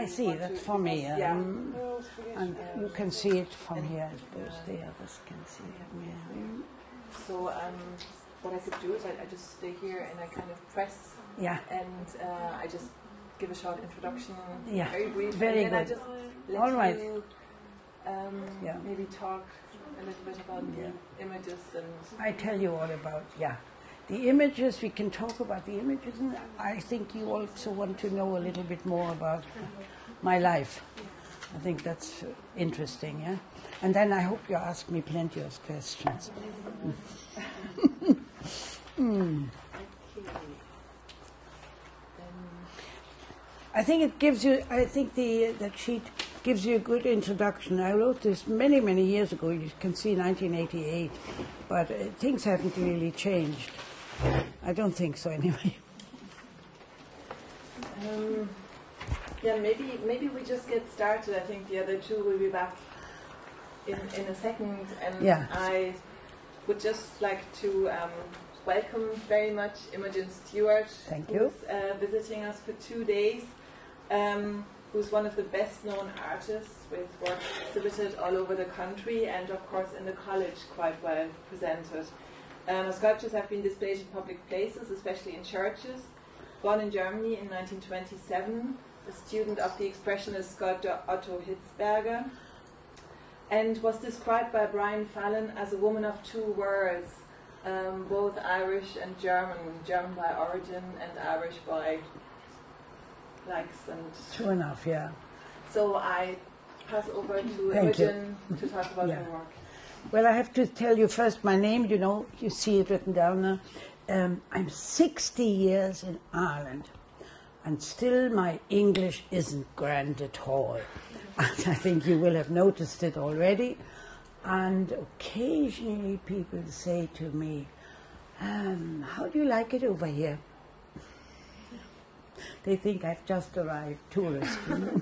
I see, that's for me. Yeah. And you can see it from here, I suppose. The others can see it. Yeah. So what I could do is I just stay here and I kind of press. Yeah. And I just give a short introduction. Yeah. Very brief. Very and good. then I just let All right. you maybe talk a little bit about the images and. I tell you all about the images. We can talk about the images, and I think you also want to know a little bit more about my life. I think that's interesting, yeah. And then I hope you ask me plenty of questions. I think it gives you. I think that sheet gives you a good introduction. I wrote this many, many years ago. You can see 1988, but things haven't really changed. I don't think so, anyway. Maybe we just get started. I think the other two will be back in a second, and I would just like to welcome very much Imogen Stuart. Thank you. Who's visiting us for 2 days. Who's one of the best-known artists with work exhibited all over the country and, of course, in the college quite well presented. Her sculptures have been displayed in public places, especially in churches. Born in Germany in 1927, a student of the expressionist sculptor Otto Hitzberger, and was described by Brian Fallon as a woman of two worlds, both Irish and German. German by origin and Irish by likes and... True enough, yeah. So I pass over to Imogen to talk about her work. Well, I have to tell you first my name, you see it written down there. I'm 60 years in Ireland, and still my English isn't grand at all. And I think you will have noticed it already. And occasionally people say to me, how do you like it over here? They think I've just arrived, tourist.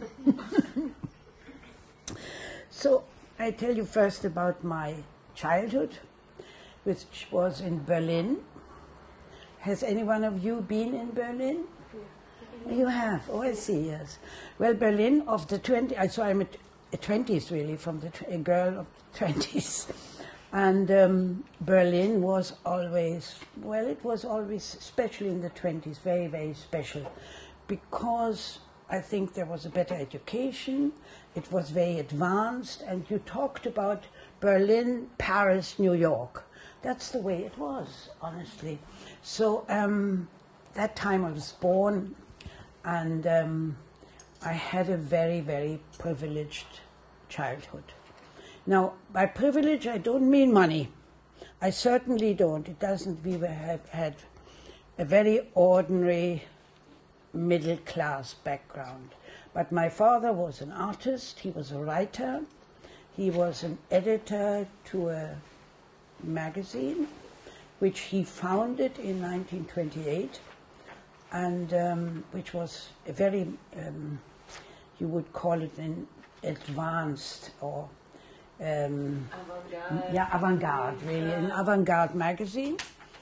So I tell you first about my childhood, which was in Berlin. Has any one of you been in Berlin? Yeah. You have? Oh, I see, yes. Well, Berlin of the 20s, so I'm a 20s really, from a girl of the 20s. And Berlin was always, well, it was always, especially in the 20s, very, very special. Because I think there was a better education, it was very advanced, and you talked about Berlin, Paris, New York. That's the way it was, honestly. So that time I was born, and I had a very, very privileged childhood. Now, by privilege, I don't mean money. I certainly don't. It doesn't. We have had a very ordinary middle-class background. But my father was an artist, he was a writer, he was an editor to a magazine, which he founded in 1928, and which was a very, you would call it an advanced or avant-garde, really, an avant-garde magazine,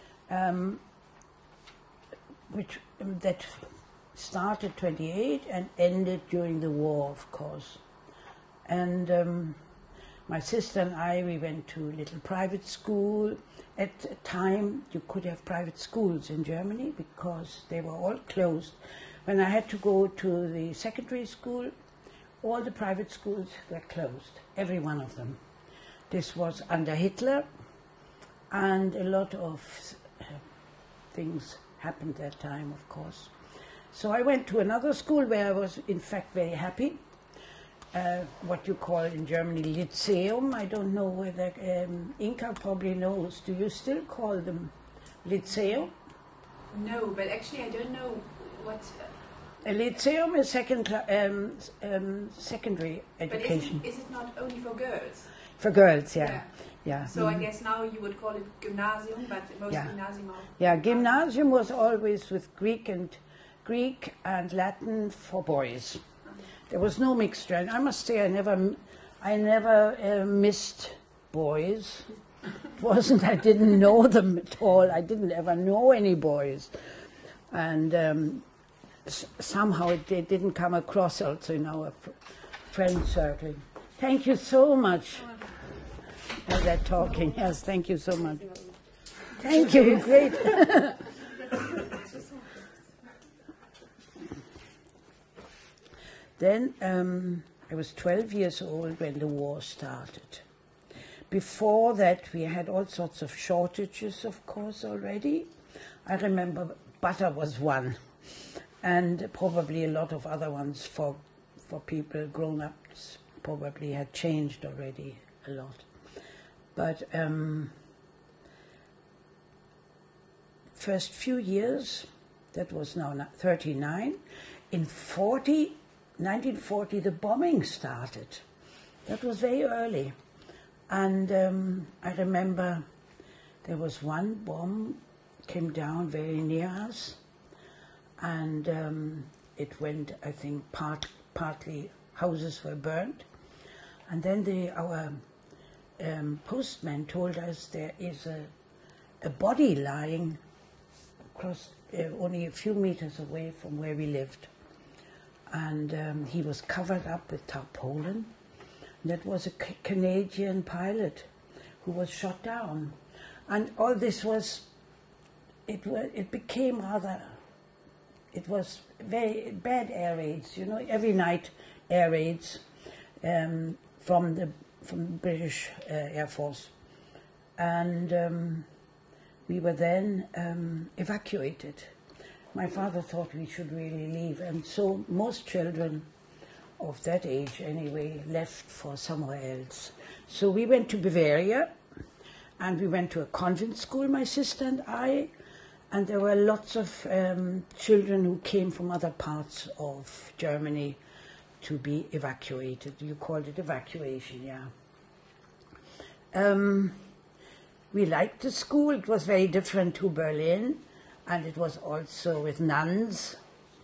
which that started 28 and ended during the war, of course. And my sister and I, we went to a little private school. At a time, you could have private schools in Germany because they were all closed. When I had to go to the secondary school, all the private schools were closed, every one of them. This was under Hitler, and a lot of things happened that time, of course. So I went to another school where I was, in fact, very happy. What you call in Germany Lyceum. I don't know whether Inka probably knows. Do you still call them Lyceum? No, but actually I don't know what... A Lyceum is secondary education. But is it not only for girls? For girls, yeah. So I guess now you would call it gymnasium, but most gymnasium are... Yeah, gymnasium was always with Greek and Latin for boys. There was no mixture, and I must say I never missed boys. It wasn't I didn't know them at all. I didn't ever know any boys, and somehow they didn't come across also in our friend circle. Thank you so much for that talking. Yes, thank you so much. Thank you, great. Then I was 12 years old when the war started. Before that, we had all sorts of shortages, of course, already. I remember butter was one, and probably a lot of other ones for people, grown-ups, probably had changed already a lot. But first few years, that was now 39, in 1940 the bombing started. That was very early. And I remember there was one bomb came down very near us, and it went, I think, partly houses were burnt. And then our postman told us there is a body lying across, only a few meters away from where we lived. And he was covered up with tarpaulin. That was a Canadian pilot who was shot down. And all this was, it became rather, it was very bad air raids, you know, every night air raids from the British Air Force. And we were then evacuated. My father thought we should really leave, and so most children of that age anyway left for somewhere else. So we went to Bavaria, and we went to a convent school, my sister and I, and there were lots of children who came from other parts of Germany to be evacuated. You called it evacuation, yeah. We liked the school. It was very different to Berlin, and it was also with nuns,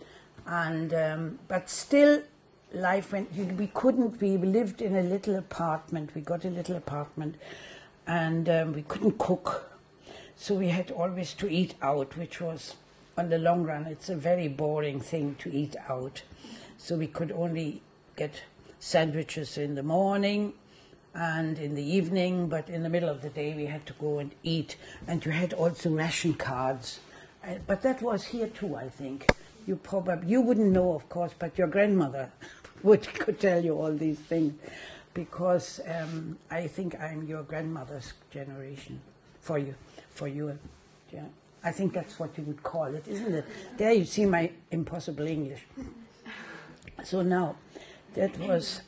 and but still life went. We lived in a little apartment. We got a little apartment, and we couldn't cook, so we had always to eat out, which was, on the long run, it's a very boring thing to eat out. So we could only get sandwiches in the morning and in the evening, but in the middle of the day we had to go and eat. And you had also ration cards. But that was here too, I think. You wouldn't know, of course, but your grandmother could tell you all these things, because I think I'm your grandmother's generation. For you, yeah. I think that's what you would call it, isn't it? There you see my impossible English. So now, that was,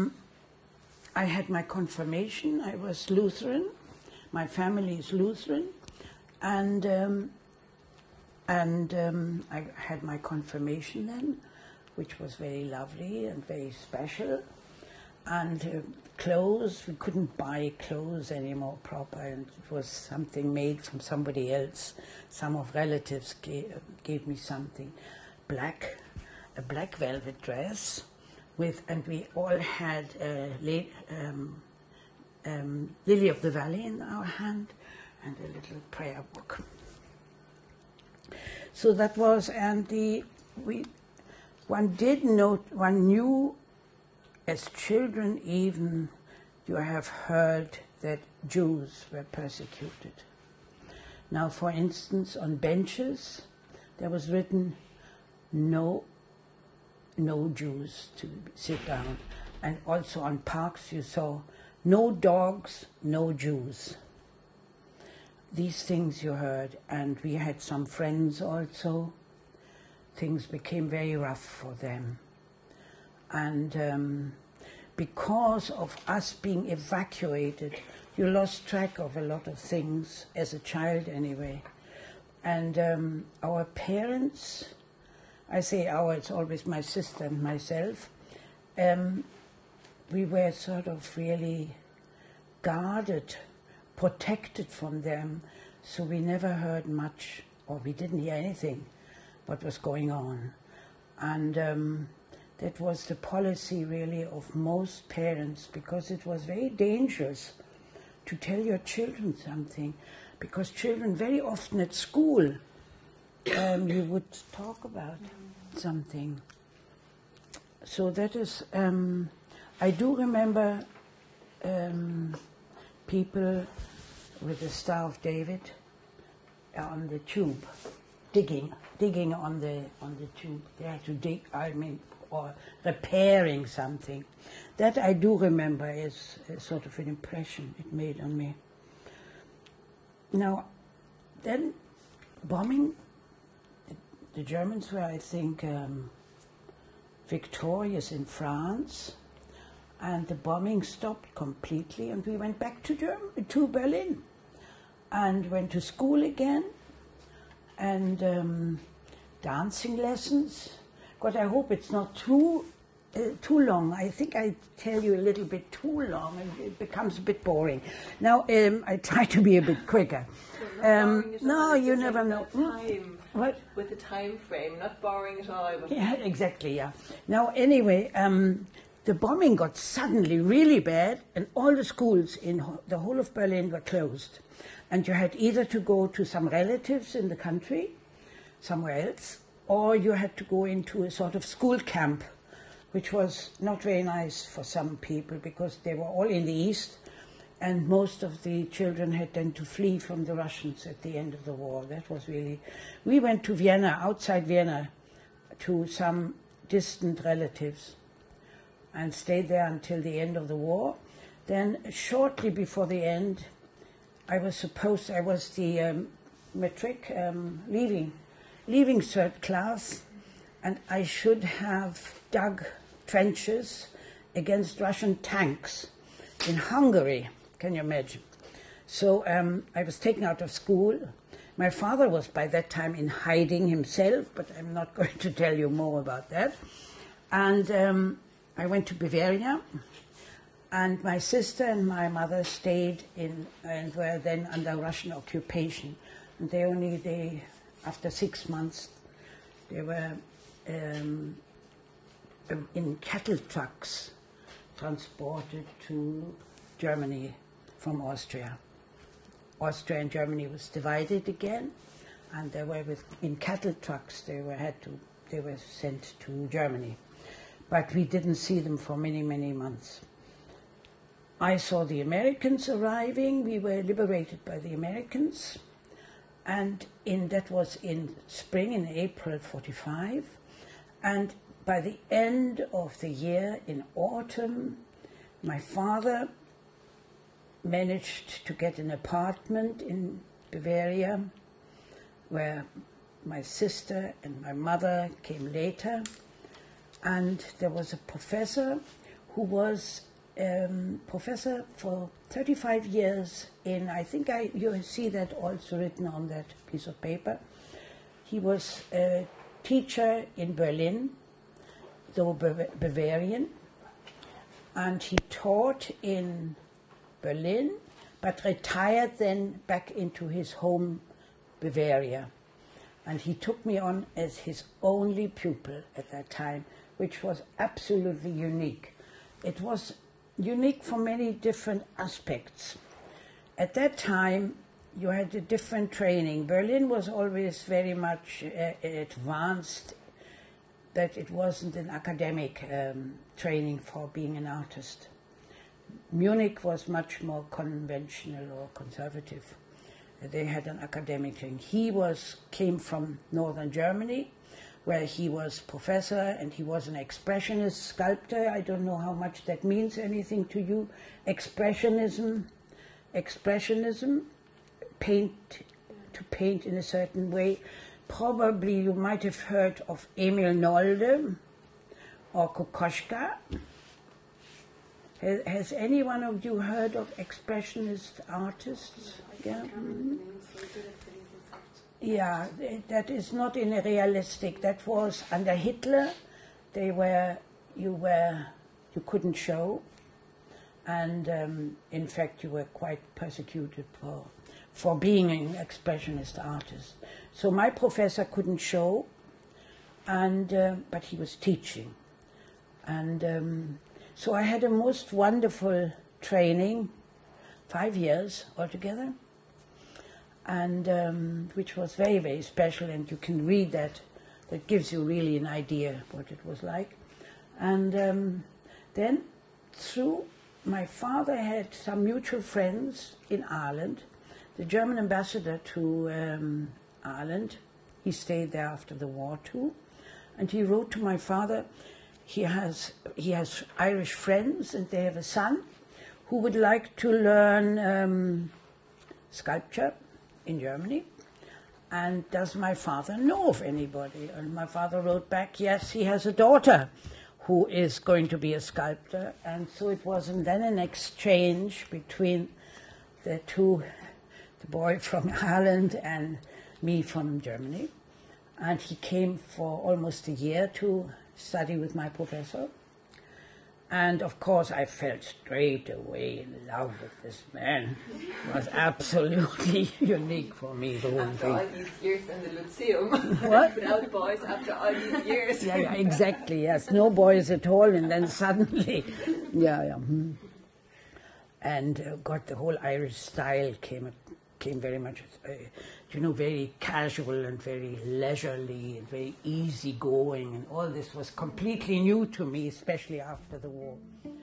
I had my confirmation. I was Lutheran. My family is Lutheran, and I had my confirmation then, which was very lovely and very special. And clothes, we couldn't buy clothes anymore proper, and it was something made from somebody else. Some of relatives gave me something, a black velvet dress, and we all had Lily of the Valley in our hand and a little prayer book. So that was, and one knew as children even, you have heard that Jews were persecuted. Now, for instance, on benches, there was written, no Jews to sit down. And also on parks you saw, no dogs, no Jews. These things you heard, and we had some friends also. Things became very rough for them. And because of us being evacuated, you lost track of a lot of things, as a child anyway. And our parents, I say our, it's always my sister and myself, we were sort of really guarded, protected from them, so we never heard much, or we didn't hear anything what was going on. And that was the policy really of most parents, because it was very dangerous to tell your children something, because children very often at school, you would talk about something. So that is, I do remember people with the Star of David on the tube, digging on the tube. They had to dig, or repairing something. That I do remember as a sort of an impression it made on me. Now, then bombing, the Germans were, I think, victorious in France, and the bombing stopped completely, and we went back to Berlin, and went to school again, and dancing lessons. God, I hope it's not too long. I think I tell you a little bit too long, and it becomes a bit boring. Now, I try to be a bit quicker. No, you never know. Time. What? With the time frame, not boring at all. But Yeah, exactly, yeah. Now, anyway, the bombing got suddenly really bad, and all the schools in the whole of Berlin were closed. And you had either to go to some relatives in the country, somewhere else, or you had to go into a sort of school camp, which was not very nice for some people because they were all in the east, and most of the children had then to flee from the Russians at the end of the war. That was really... We went to Vienna, outside Vienna, to some distant relatives, and stayed there until the end of the war. Then, shortly before the end, I was the matric leaving third class, and I should have dug trenches against Russian tanks in Hungary. Can you imagine? So I was taken out of school. My father was by that time in hiding himself, but I'm not going to tell you more about that. And I went to Bavaria, and my sister and my mother stayed in and were then under Russian occupation. And after 6 months, they were in cattle trucks transported to Germany from Austria. Austria and Germany was divided again, and they were in cattle trucks. They were sent to Germany, but we didn't see them for many, many months. I saw the Americans arriving. We were liberated by the Americans, and that was in spring, in April '45, and by the end of the year, in autumn, my father managed to get an apartment in Bavaria, where my sister and my mother came later, and there was a professor who was professor for 35 years in, I think you see that also written on that piece of paper. He was a teacher in Berlin, though Bavarian, and he taught in Berlin, but retired then back into his home Bavaria. And he took me on as his only pupil at that time, which was absolutely unique. It was unique for many different aspects. At that time, you had a different training. Berlin was always very much advanced, that it wasn't an academic training for being an artist. Munich was much more conventional or conservative. They had an academic training. He came from northern Germany, where he was professor, and he was an expressionist sculptor. I don't know how much that means anything to you. Expressionism, to paint in a certain way. Probably you might have heard of Emil Nolde or Kokoschka. Has any one of you heard of expressionist artists? Yeah. Yeah, that is not in a realistic. That was under Hitler. You couldn't show, and in fact you were quite persecuted for being an expressionist artist. So my professor couldn't show, but he was teaching, and so I had a most wonderful training, 5 years altogether. and which was very, very special, and you can read that. That gives you really an idea what it was like. And then through my father had some mutual friends in Ireland. The German ambassador to Ireland, he stayed there after the war too, and he wrote to my father. He has Irish friends, and they have a son who would like to learn sculpture in Germany. And does my father know of anybody? And my father wrote back, yes, he has a daughter who is going to be a sculptor. And so it was then an exchange between the boy from Ireland and me from Germany. And he came for almost a year to study with my professor. And of course I felt straight away in love with this man. It was absolutely unique for me, the whole after thing. all these years in the Lyceum. What? Without boys after all these years. Yeah, exactly, yes. No boys at all, and then suddenly, And got the whole Irish style came very much, very casual and very leisurely and very easygoing, and all this was completely new to me, especially after the war.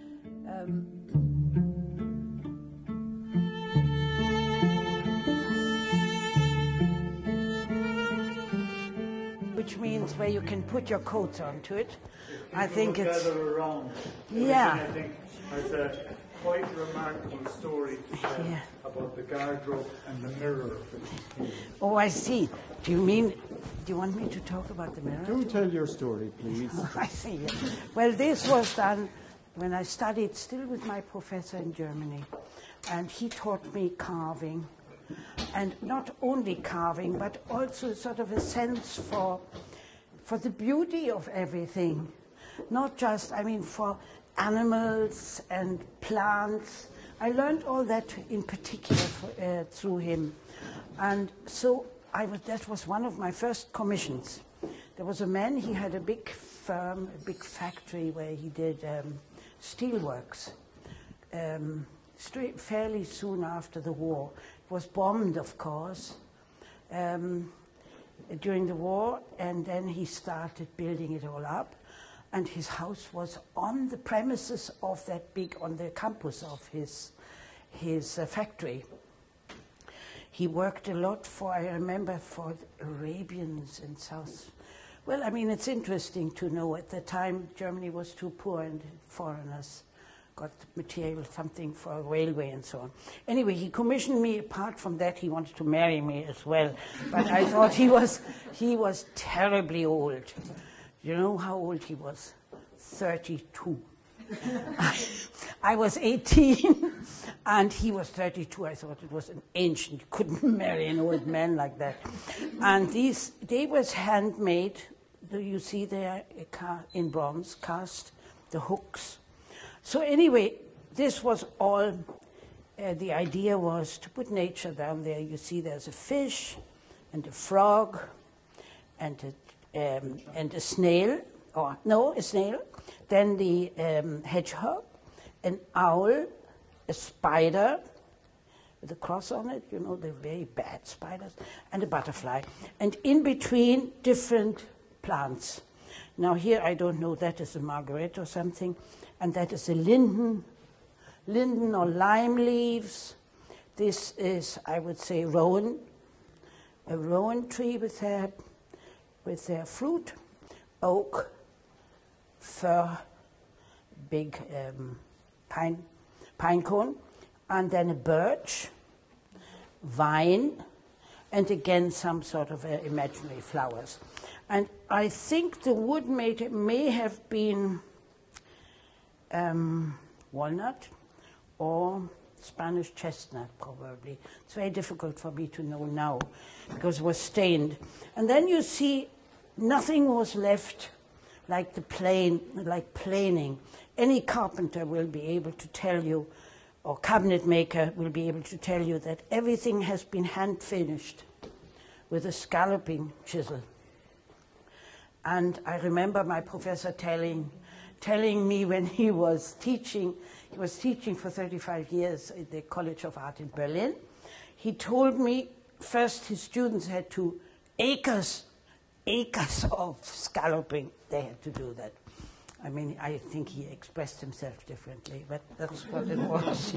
Which means where you can put your coats onto it. I think it's around. Yeah. I think has a quite remarkable story to tell about the garderobe and the mirror. Oh, I see. Do you want me to talk about the mirror? Do tell your story, please. I see. Well, this was done when I studied still with my professor in Germany, and he taught me carving, and not only carving, but also sort of a sense for the beauty of everything, not just, for animals and plants. I learned all that in particular through him, and so that was one of my first commissions. There was a man, he had a big firm, a big factory where he did steelworks. Fairly soon after the war. It was bombed, of course, during the war, and then he started building it all up. And his house was on the premises of on the campus of his factory. He worked a lot I remember, for the Arabians in South. Well, it's interesting to know at the time Germany was too poor and foreigners got material, something for a railway and so on. Anyway, he commissioned me. Apart from that, he wanted to marry me as well. But I thought he was terribly old. You know how old he was? 32. I was 18, and he was 32. I thought it was an ancient. You couldn't marry an old man like that. And they was handmade. You see there in bronze cast, the hooks. So anyway, this was all, the idea was to put nature down there. You see there's a fish and a frog and a snail, a snail, then the hedgehog, an owl, a spider with a cross on it, the very bad spiders, and a butterfly. And in between, different plants. Now here, I don't know, that is a margaret or something, and that is a linden or lime leaves. This is, I would say, rowan, a rowan tree with their fruit, oak, fir, big pine cone, and then a birch, vine, and again some sort of imaginary flowers. And I think the wood may have been walnut or Spanish chestnut, probably. It's very difficult for me to know now because it was stained. And then you see nothing was left like planing. Any carpenter will be able to tell you, or cabinet maker will be able to tell you, that everything has been hand finished with a scalloping chisel. And I remember my professor telling me when he was teaching for 35 years at the College of Art in Berlin, he told me, first his students had to acres of scalloping. They had to do that. I mean, I think he expressed himself differently, but that's what it was.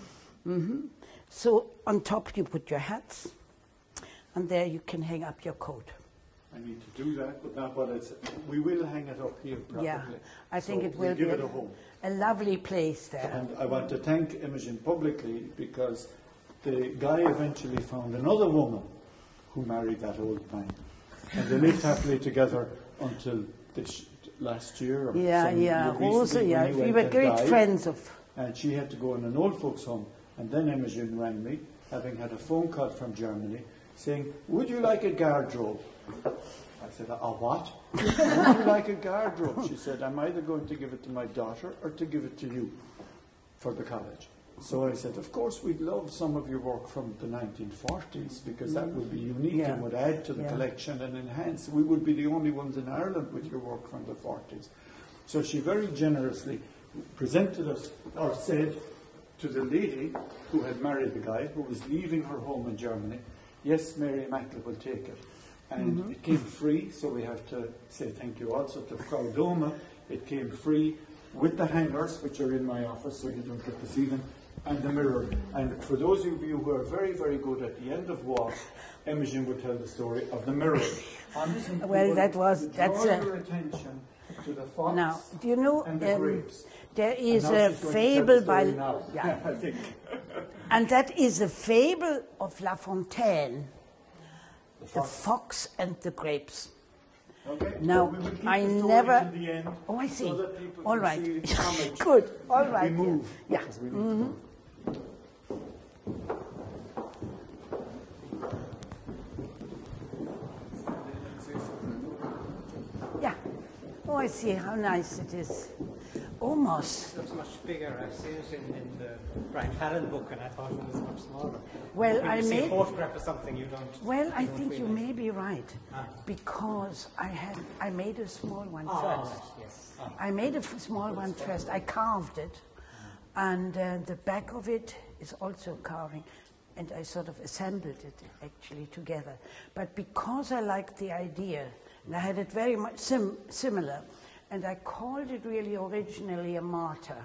So on top you put your hats, and there you can hang up your coat. I need to do that, but not what it's. We will hang it up here properly. Yeah, I think So it will give be it a home. a lovely place there. And I want to thank Imogen publicly because the guy eventually found another woman who married that old man. And they lived happily together until this last year. Or Yeah, some yeah, year also, recently yeah, when he we went were and great died. friends of. And she had to go in an old folks' home. And then Imogen rang me, having had a phone call from Germany, saying, "Would you like a garderobe?" I said, "A what?" "Would you like a garderobe?" She said, "I'm either going to give it to my daughter or to give it to you for the college." So I said, "Of course, we'd love some of your work from the 1940s because that would be unique Yeah. and would add to the Yeah. collection and enhance. We would be the only ones in Ireland with your work from the 40s. So she very generously presented us, or said to the lady who had married the guy, who was leaving her home in Germany, "Yes, Mary Immaculate will take it." And it came free, so we have to say thank you also to Frau Doma. It came free with the hangers, which are in my office, so you don't get to see them, and the mirror. And for those of you who are very, very good at the end of walk, Imogen would tell the story of the mirror. Well, that's your attention to the fox now. Do you know and the grapes. there And is now a she's going to tell fable the by story now, yeah, I think. and that is a fable of La Fontaine, the fox. fox and the grapes. Okay. Now, we will keep I the story never- to the end. Oh, I see. So that people All can right. see the homage. Good. All right. We move. Yeah. because we need to move. Yeah. Oh, I see how nice it is. Almost. It looks much bigger. I've seen it in the Brian Fallon book, and I thought it was much smaller. Well, when I you see a made. photograph of something you don't. Well, I you don't think you realize. may be right, Ah. because I made a small one Oh, first. right, yes. Ah. I made a small one first. I carved it, and the back of it is also carving, and I sort of assembled it actually together. But because I liked the idea, and I had it very much similar, and I called it really originally a martyr.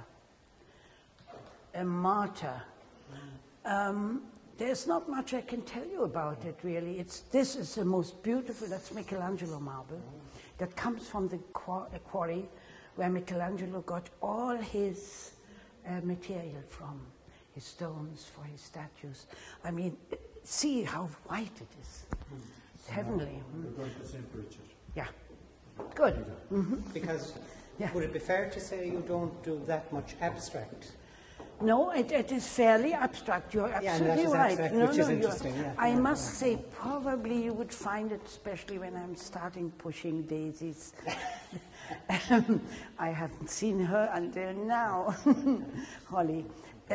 A martyr. There's not much I can tell you about it, really. This is the most beautiful, that's Michelangelo marble, that comes from the quarry where Michelangelo got all his material from, his stones for his statues. I mean, see how white it is. It's heavenly. We're going to St. Richard. Yeah. Good. Because Yeah. would it be fair to say you don't do that much abstract? No, it is fairly abstract. You're and that absolutely is right. abstract, No, which no, is you're- interesting, yeah. I must say, probably you would find it, especially when I'm starting pushing daisies. I haven't seen her until now, Holly.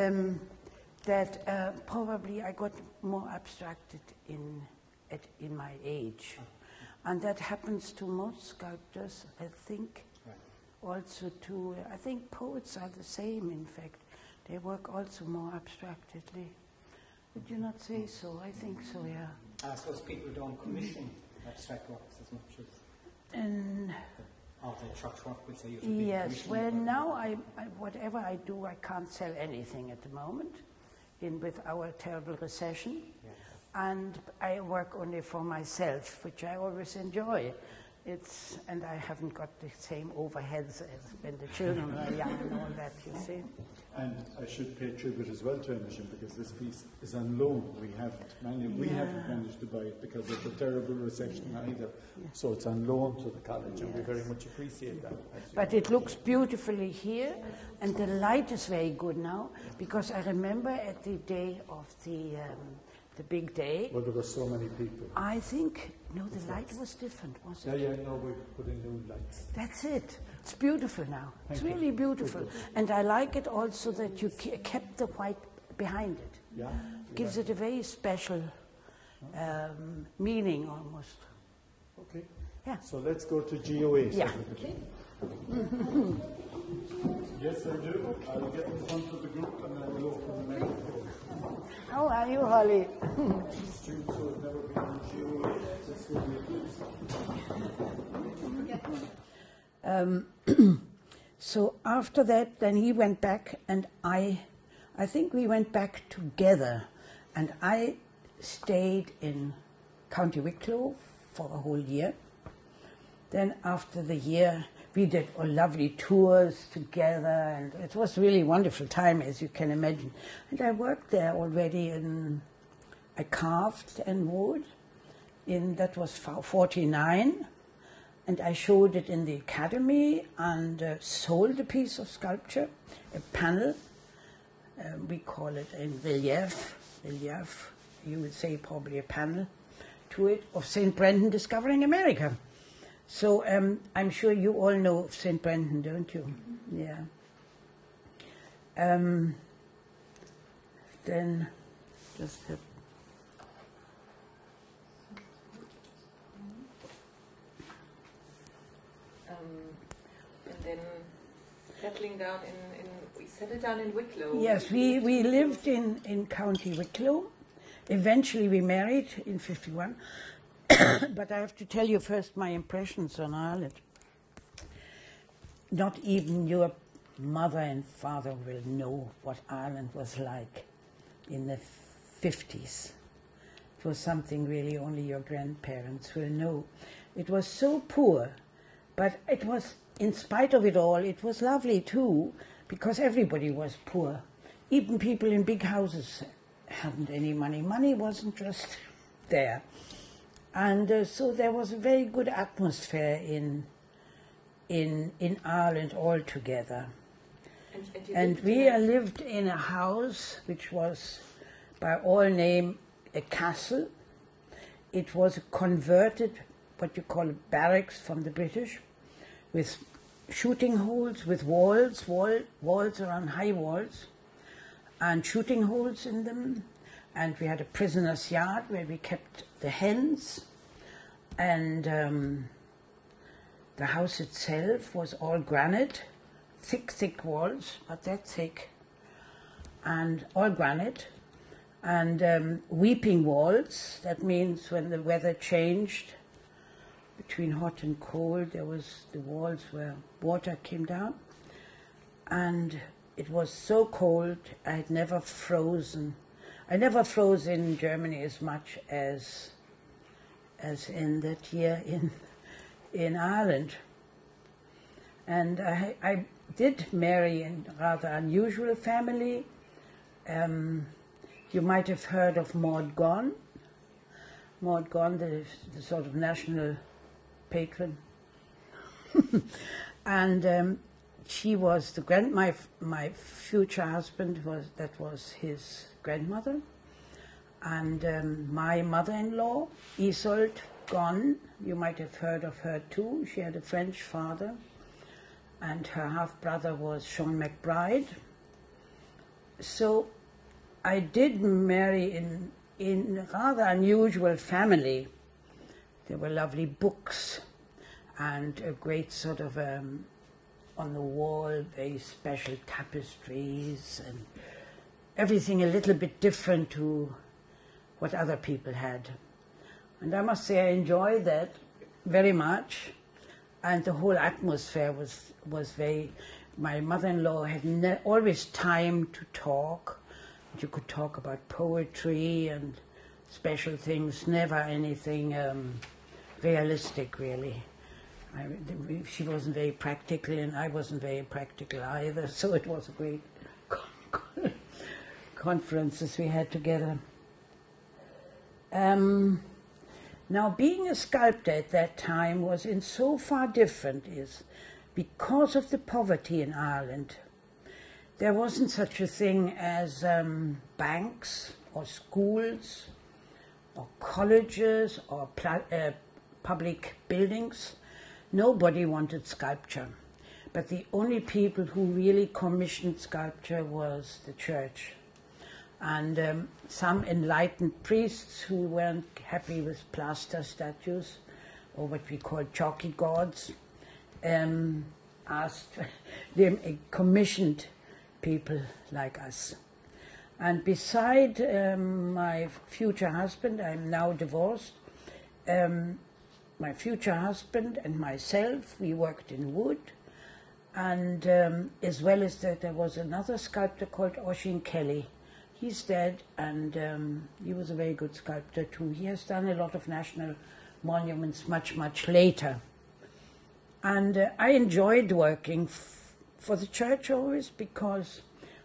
That probably I got more abstracted in my age. And that happens to most sculptors, I think. Also to, I think poets are the same, in fact. They work also more abstractedly. Would you not say so? I think so, yeah. I suppose people don't commission abstract works as much as And the church work would say you should be yes, commissioning well, work. now whatever I do, I can't sell anything at the moment, with our terrible recession. Yes. And I work only for myself, which I always enjoy. And I haven't got the same overheads as when the children are young and all that, you see. And I should pay tribute as well to Imogen because this piece is on loan. We haven't managed to buy it because of the terrible recession either. So it's on loan to the college, and we very much appreciate that. But it looks beautifully here, and the light is very good now, because I remember at the day of the big day, Well, there were so many people. I think, no, the light was different, wasn't it? Yeah, no, we put in new lights. That's it. It's beautiful now. It's Thank you. really beautiful. And I like it also that you kept the white behind it. Yeah. Gives it a very special meaning almost. Okay. Yeah. So let's go to GOA. Yeah. Secretary. Yes, I do. I'll get in front of the group and then we'll open the microphone. How are you, Holly? Students who have never been on GOA, this will be a first. So after that, then he went back, and I think we went back together, and I stayed in County Wicklow for a whole year. Then after the year, we did lovely tours together, and it was really wonderful time, as you can imagine. And I worked there already, I carved and wood, that was 49. And I showed it in the academy and sold a piece of sculpture, a panel. We call it a relief, you would say probably a panel to it, of St. Brendan discovering America. So I'm sure you all know of St. Brendan, don't you? Yeah. Then just have and then settling down we settled down in Wicklow. Yes, we lived in County Wicklow. Eventually we married in 51. But I have to tell you first my impressions on Ireland. Not even your mother and father will know what Ireland was like in the 50s. It was something really only your grandparents will know. It was so poor, but it was, in spite of it all, it was lovely too, because everybody was poor. Even people in big houses hadn't any money. Money wasn't just there. And so there was a very good atmosphere in Ireland altogether. And we lived in a house which was, by all name, a castle. It was a converted, what you call barracks from the British, with shooting holes, with walls around high walls, and shooting holes in them. And we had a prisoner's yard where we kept the hens. And the house itself was all granite, thick walls, not that thick, and all granite. And weeping walls, that means when the weather changed, between hot and cold, there was the walls where water came down. And it was so cold, I had never frozen. I never froze in Germany as much as in that year in Ireland. And I did marry in a rather unusual family. You might have heard of Maud Gonne. Maud Gonne, the sort of national patron. And she was my future husband was his grandmother. And my mother-in-law, Isolde Gonne, you might have heard of her too. She had a French father, and her half-brother was Sean McBride. So I did marry in a rather unusual family. There were lovely books and a great sort of, on the wall, very special tapestries and everything a little bit different to what other people had. And I must say I enjoyed that very much. And the whole atmosphere was very... My mother-in-law had always time to talk. You could talk about poetry and special things, never anything realistic, really. She wasn't very practical, and I wasn't very practical either, so it was a great conferences we had together. Now, being a sculptor at that time was in so far different is because of the poverty in Ireland. There wasn't such a thing as banks or schools or colleges or public buildings. Nobody wanted sculpture. But the only people who really commissioned sculpture was the church. And some enlightened priests who weren't happy with plaster statues, or what we call chalky gods, asked, they commissioned people like us. And beside my future husband, I'm now divorced, my future husband and myself, we worked in wood. And as well as that, there was another sculptor called Kayleigh. He's dead, and he was a very good sculptor too. He has done a lot of national monuments much, much later. And I enjoyed working for the church always, because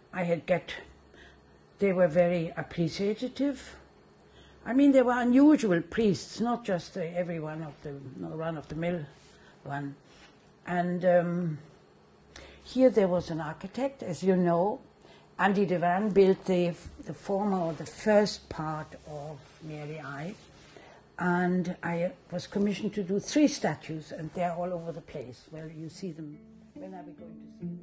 they were very appreciative. I mean, they were unusual priests, not just every one of the run-of-the-mill one. And here there was an architect, as you know. Therein built the first part of Mary I. And I was commissioned to do 3 statues, and they're all over the place. Well, you see them. When are we going to see them?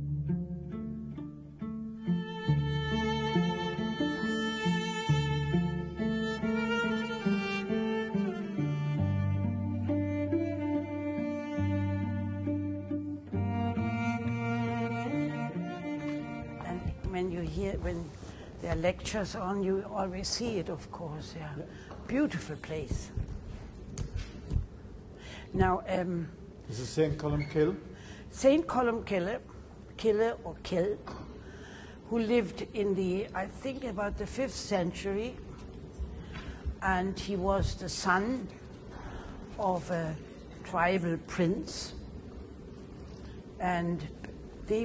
When there are lectures on, you always see it, of course. Yeah, beautiful place. Now, is it St. Columcille? St. Columcille, or Kill, who lived in I think about the 5th century, and he was the son of a tribal prince, and the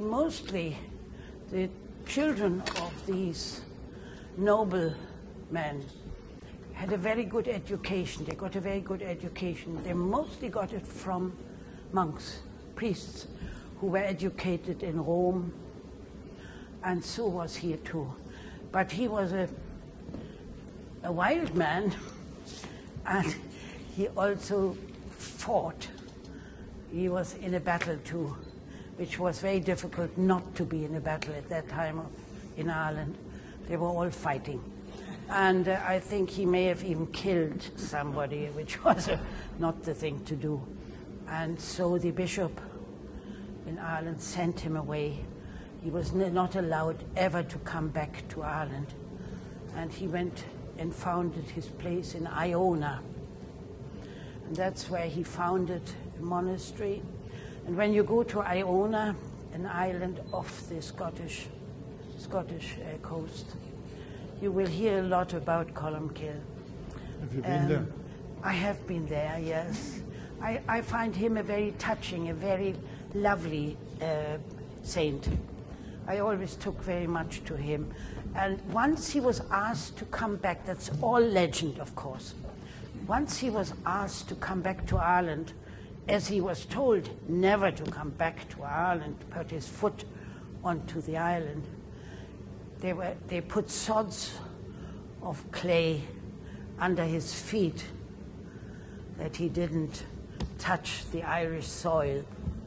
children of these noble men had a very good education. They got a very good education. They mostly got it from monks, priests, who were educated in Rome, and so was he too. But he was a wild man, and he also fought. He was in a battle too, which was very difficult not to be in a battle at that time in Ireland. They were all fighting. And I think he may have even killed somebody, which was not the thing to do. And so the bishop in Ireland sent him away. He was not allowed ever to come back to Ireland. And he went and founded his place in Iona. And that's where he founded a monastery. And when you go to Iona, an island off the Scottish coast, you will hear a lot about Columcille. Have you been there? I have been there, yes. I find him a very touching, a very lovely saint. I always took very much to him. And once he was asked to come back, that's all legend, of course. Once he was asked to come back to Ireland, as he was told never to come back to Ireland, put his foot onto the island, they put sods of clay under his feet that he didn't touch the Irish soil,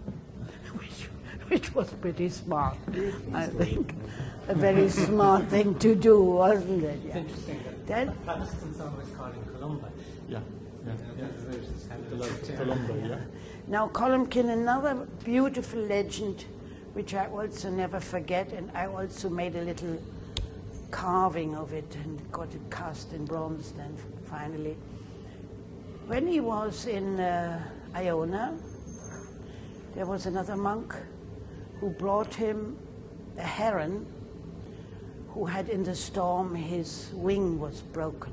which was pretty smart, I think. A very smart thing to do, wasn't it? Yeah. It's interesting that Protestants always call him Columba. Yeah. Columba. Now, Columcille, another beautiful legend, which I also never forget, and I also made a little carving of it and got it cast in bronze then, finally. When he was in Iona, there was another monk who brought him a heron who had in the storm, his wing was broken.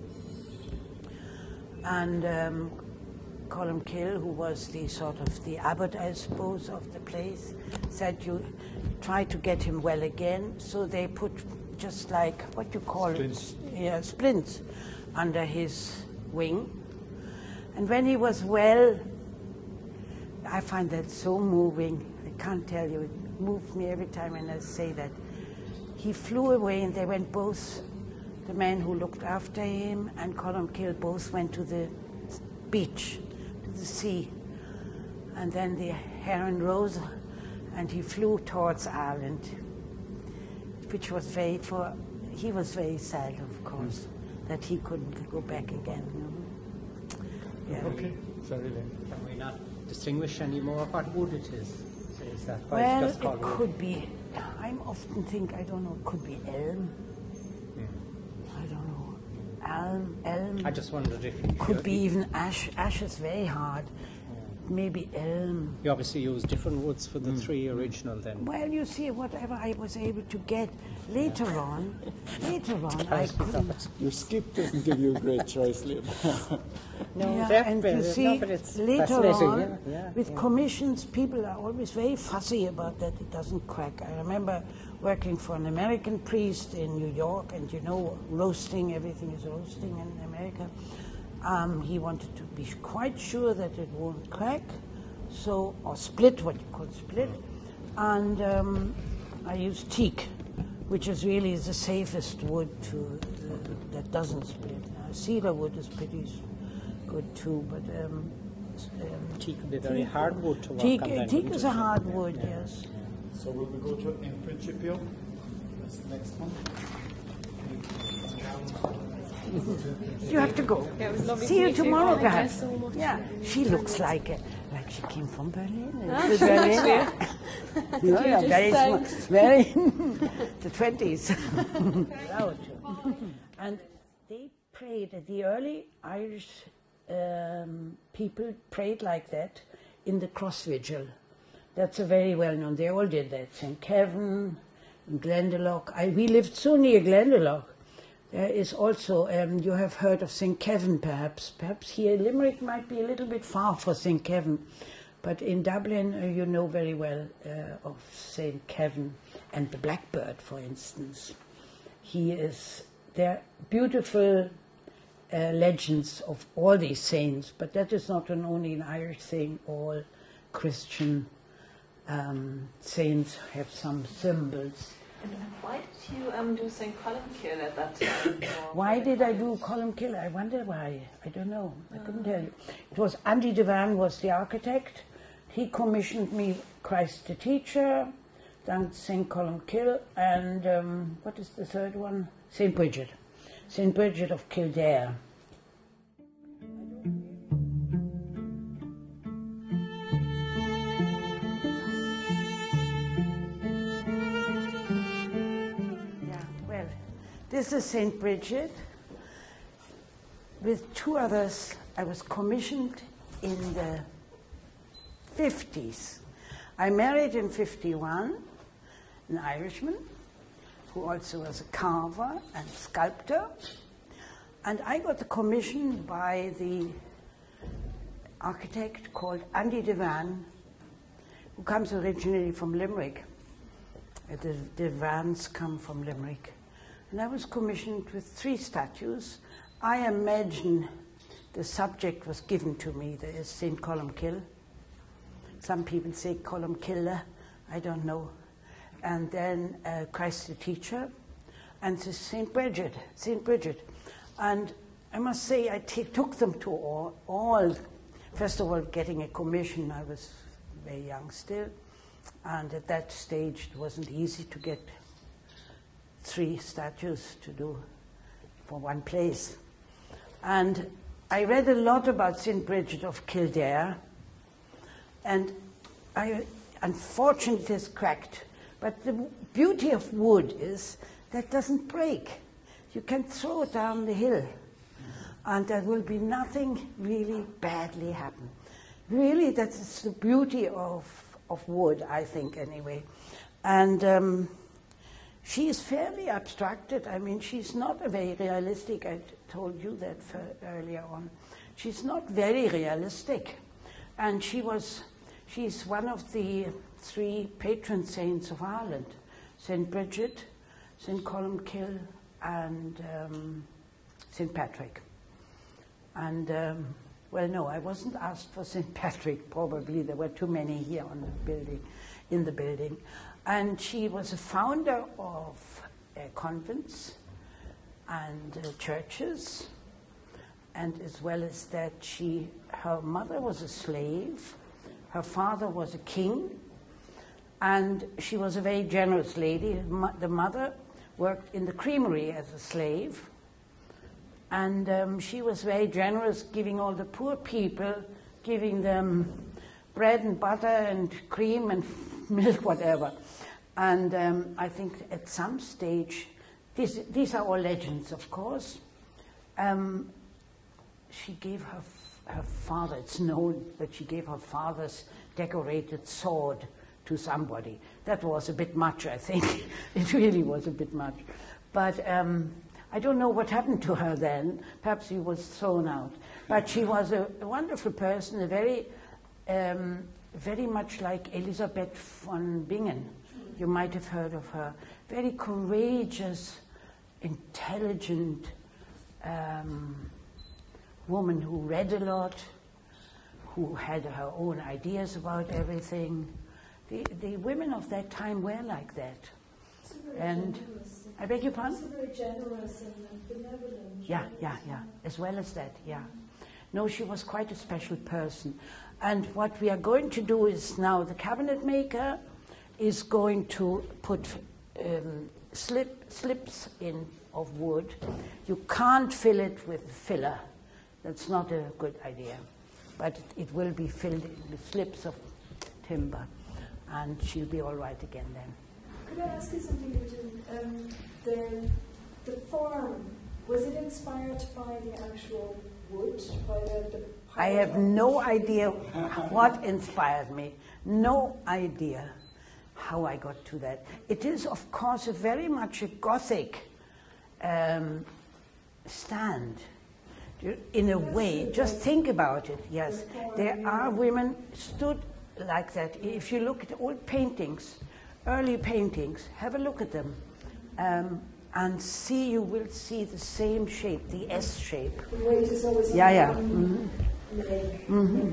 And Columcille, who was the abbot, I suppose, of the place, said, you try to get him well again. So they put just like, what you call splints. it? Yeah, splints under his wing. And when he was well, I find that so moving. I can't tell you, it moved me every time when I say that. He flew away, and they went both, the man who looked after him and Columcille both went to the beach, to the sea. And then the heron rose and he flew towards Ireland, which was he was very sad, of course, that he couldn't go back again. Yeah. Okay, sorry then. Can we not distinguish anymore what wood it is? Is that why Well, it's just called it wood? could be. I often think, I don't know, it could be elm. I don't know. Elm. I just wondered if you Could be even ash. Ash is very hard. Maybe elm. You obviously used different woods for the three original then. Well, you see, whatever I was able to get later on, I couldn't. Your skip doesn't give you a great choice, Liam. No, Yeah, and you see, but it's later fascinating, on, yeah, with yeah. commissions, people are always very fussy about that it doesn't crack. I remember working for an American priest in New York, and you know, roasting, everything is roasting in America. He wanted to be quite sure that it won't crack, so, or split, what you call split. And I used teak, which is really the safest wood that doesn't split. Cedar wood is pretty good too, but Teak would be very hard wood to work teak, on then, teak wouldn't is it? a hard wood, yes. So will we go to in principio? That's the next one. You have to go. Yeah, it was lovely See to you meet you. tomorrow, Thank you perhaps. so much. Yeah, she looks like she came from Berlin. To Berlin. Yeah, very small, very the 20s. And they prayed. The early Irish people prayed like that in the cross vigil. That's a very well known. They all did that. St. Kevin, Glendalough. We lived so near Glendalough. There is also, you have heard of St. Kevin perhaps. Perhaps here Limerick might be a little bit far for St. Kevin, but in Dublin you know very well of St. Kevin and the Blackbird, for instance. There are beautiful legends of all these saints, but that is not only an Irish thing. All Christian saints have some symbols. And why did you do St. Columcille at that time? Why did I do Columcille? I wonder why. I don't know. I couldn't tell you. It was Andy Devan was the architect. He commissioned me Christ the Teacher, then St. Columcille, and what is the third one? St. Bridget. St. Bridget of Kildare. This is St. Bridget. With two others, I was commissioned in the 50s. I married in 51, an Irishman, who also was a carver and sculptor. And I got the commission by the architect called Andy Devan, who comes originally from Limerick. The Devans come from Limerick. And I was commissioned with 3 statues. I imagine the subject was given to me. There is St. Columcille. Some people say Columcille, I don't know. And then Christ the Teacher, and St. Bridget. And I must say, I took them to all. First of all, getting a commission, I was very young still. And at that stage, it wasn't easy to get 3 statues to do for one place. And I read a lot about St. Bridget of Kildare, and unfortunately it has cracked. But the beauty of wood is that it doesn't break. You can throw it down the hill, and there will be nothing really badly happen. Really, that's the beauty of wood, I think, anyway. And she is fairly abstracted. I mean, she's not a very realistic. I told you that earlier on. She's not very realistic. And she's one of the 3 patron saints of Ireland. St. Bridget, St. Columcille, and St. Patrick. And, well, no, I wasn't asked for St. Patrick. Probably there were too many here in the building. And she was a founder of convents and churches, and as well as that, her mother was a slave, her father was a king, and she was a very generous lady. The mother worked in the creamery as a slave, and she was very generous, giving all the poor people, giving them bread and butter and cream and milk, whatever. And I think at some stage, these are all legends, of course. She gave her father, it's known that she gave her father's decorated sword to somebody. That was a bit much, I think. It really was a bit much. But I don't know what happened to her then. Perhaps she was thrown out. But she was a wonderful person, a very much like Elisabeth von Bingen. You might have heard of her. Very courageous, intelligent woman who read a lot, who had her own ideas about everything. The women of that time were like that. And generous. I beg your pardon? So very generous and benevolent. Yeah. As well as that, yeah. No, she was quite a special person. And what we are going to do is now the cabinet maker is going to put slips in of wood. You can't fill it with filler. That's not a good idea. But it will be filled with slips of timber. And she'll be all right again then. Could I ask you something, Imogen? The form, was it inspired by the actual wood? By the I have no idea what inspired me. No idea how I got to that. It is, of course, very much a Gothic stand. In a way, just think about it, yes. There are women stood like that. If you look at old paintings, early paintings, have a look at them. And you will see the same shape, the S shape. The weight is always Yeah. leg.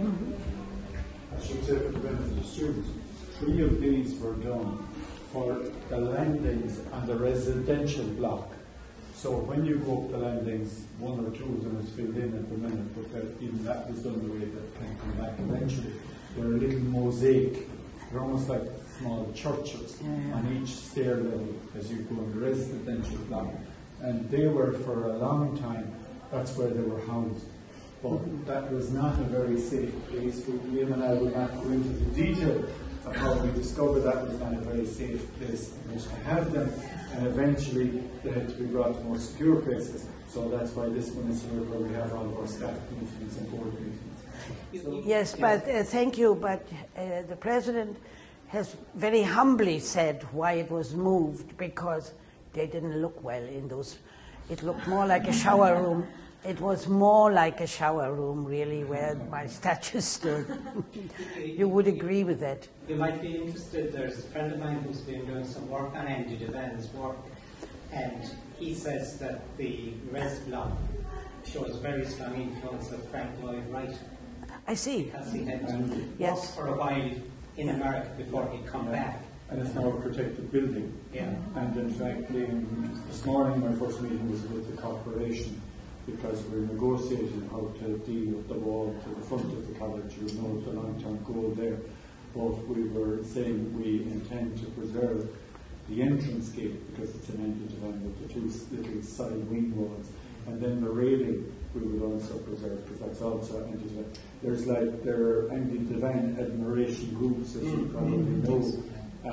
I should say for the benefit of the students, 3 of these were done for the landings on the residential block. So when you go up the landings, 1 or 2 of them is filled in at the minute, but even that was done the way that can come back eventually. They're a little mosaic. They're almost like small churches on each stair level as you go in the residential block. And they were, for a long time, that's where they were housed. But that was not a very safe place. Liam and I will not go into the detail of how we discovered that was not a very safe place in which to have them. And eventually they had to be brought to more secure places. So that's why this one is here, where we have all of our staff meetings and board meetings. Yes, but thank you, but the President has very humbly said why it was moved, because they didn't look well in those. It looked more like a shower room. It was more like a shower room, really, where my statue stood. You would agree with that. You might be interested. There's a friend of mine who's been doing some work on Andy Devan's work, and he says that the res block shows very strong influence of Frank Lloyd Wright. I see. Because he had Yes. worked for a while in America before he'd come back. And it's now a protected building. Yeah. And in fact, this morning my first meeting was with the corporation, because we're negotiating how to deal with the wall to the front of the college. You know the long-term goal there. But we were saying we intend to preserve the entrance gate, because it's an Andy Devan with the 2 little side wing walls. And then the railing we would also preserve, because that's also Andy Devan. There are Andy Devan admiration groups, as you probably know.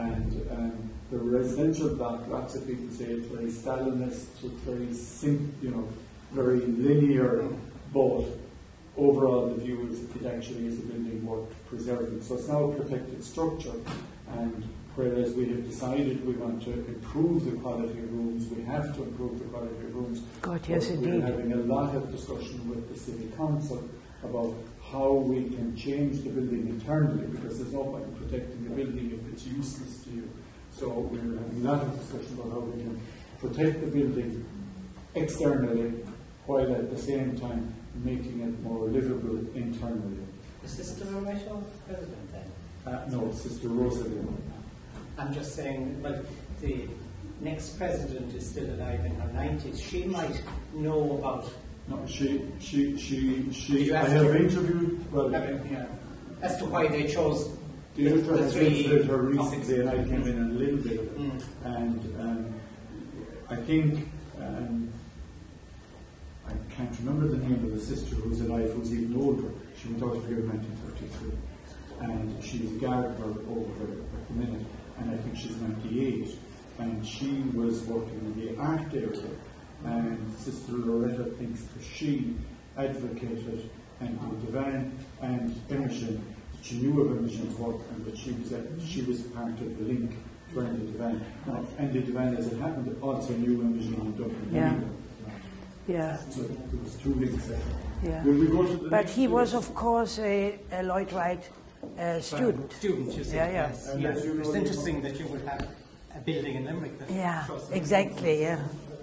And the residential block, lots of people say it's very Stalinist, it's very very linear, but overall the view is it actually is a building worth preserving. So it's now a protected structure, and whereas we have decided we want to improve the quality of rooms, we have to improve the quality of rooms. God, yes, indeed. We're having a lot of discussion with the City Council about how we can change the building internally, because there's no point in protecting the building if it's useless to you. So we're having a lot of discussion about how we can protect the building externally, while at the same time making it more livable internally. Is Sister Rachel president then? No, Sister Rosalie. I'm just saying, but the next president is still alive in her 90s. She might know about. No, she. I have interviewed. Well, as to why they chose the editor has visited her topics. recently, and I came in a little bit of it. And I think. I can't remember the name of the sister who's alive, who's even older. She went out of here in 1933. And she's a gardener over there at the minute, and I think she's 98. And she was working in the art area. And Sister Loretta thinks that she advocated and the therein and Imogen, that she knew of Imogen's work and that she was part of the link to the therein. Now, and the therein, as it happened, also knew Imogen in Dublin. Yeah. Yeah. So there was two links there. Yeah. Will we go to the But next he was, list? of course, a Lloyd Wright student. Student, you said. Yeah, yeah. Yes. And Yes. as you know, It's interesting that you would have a building in Limerick that Yeah, shows some- exactly, yeah.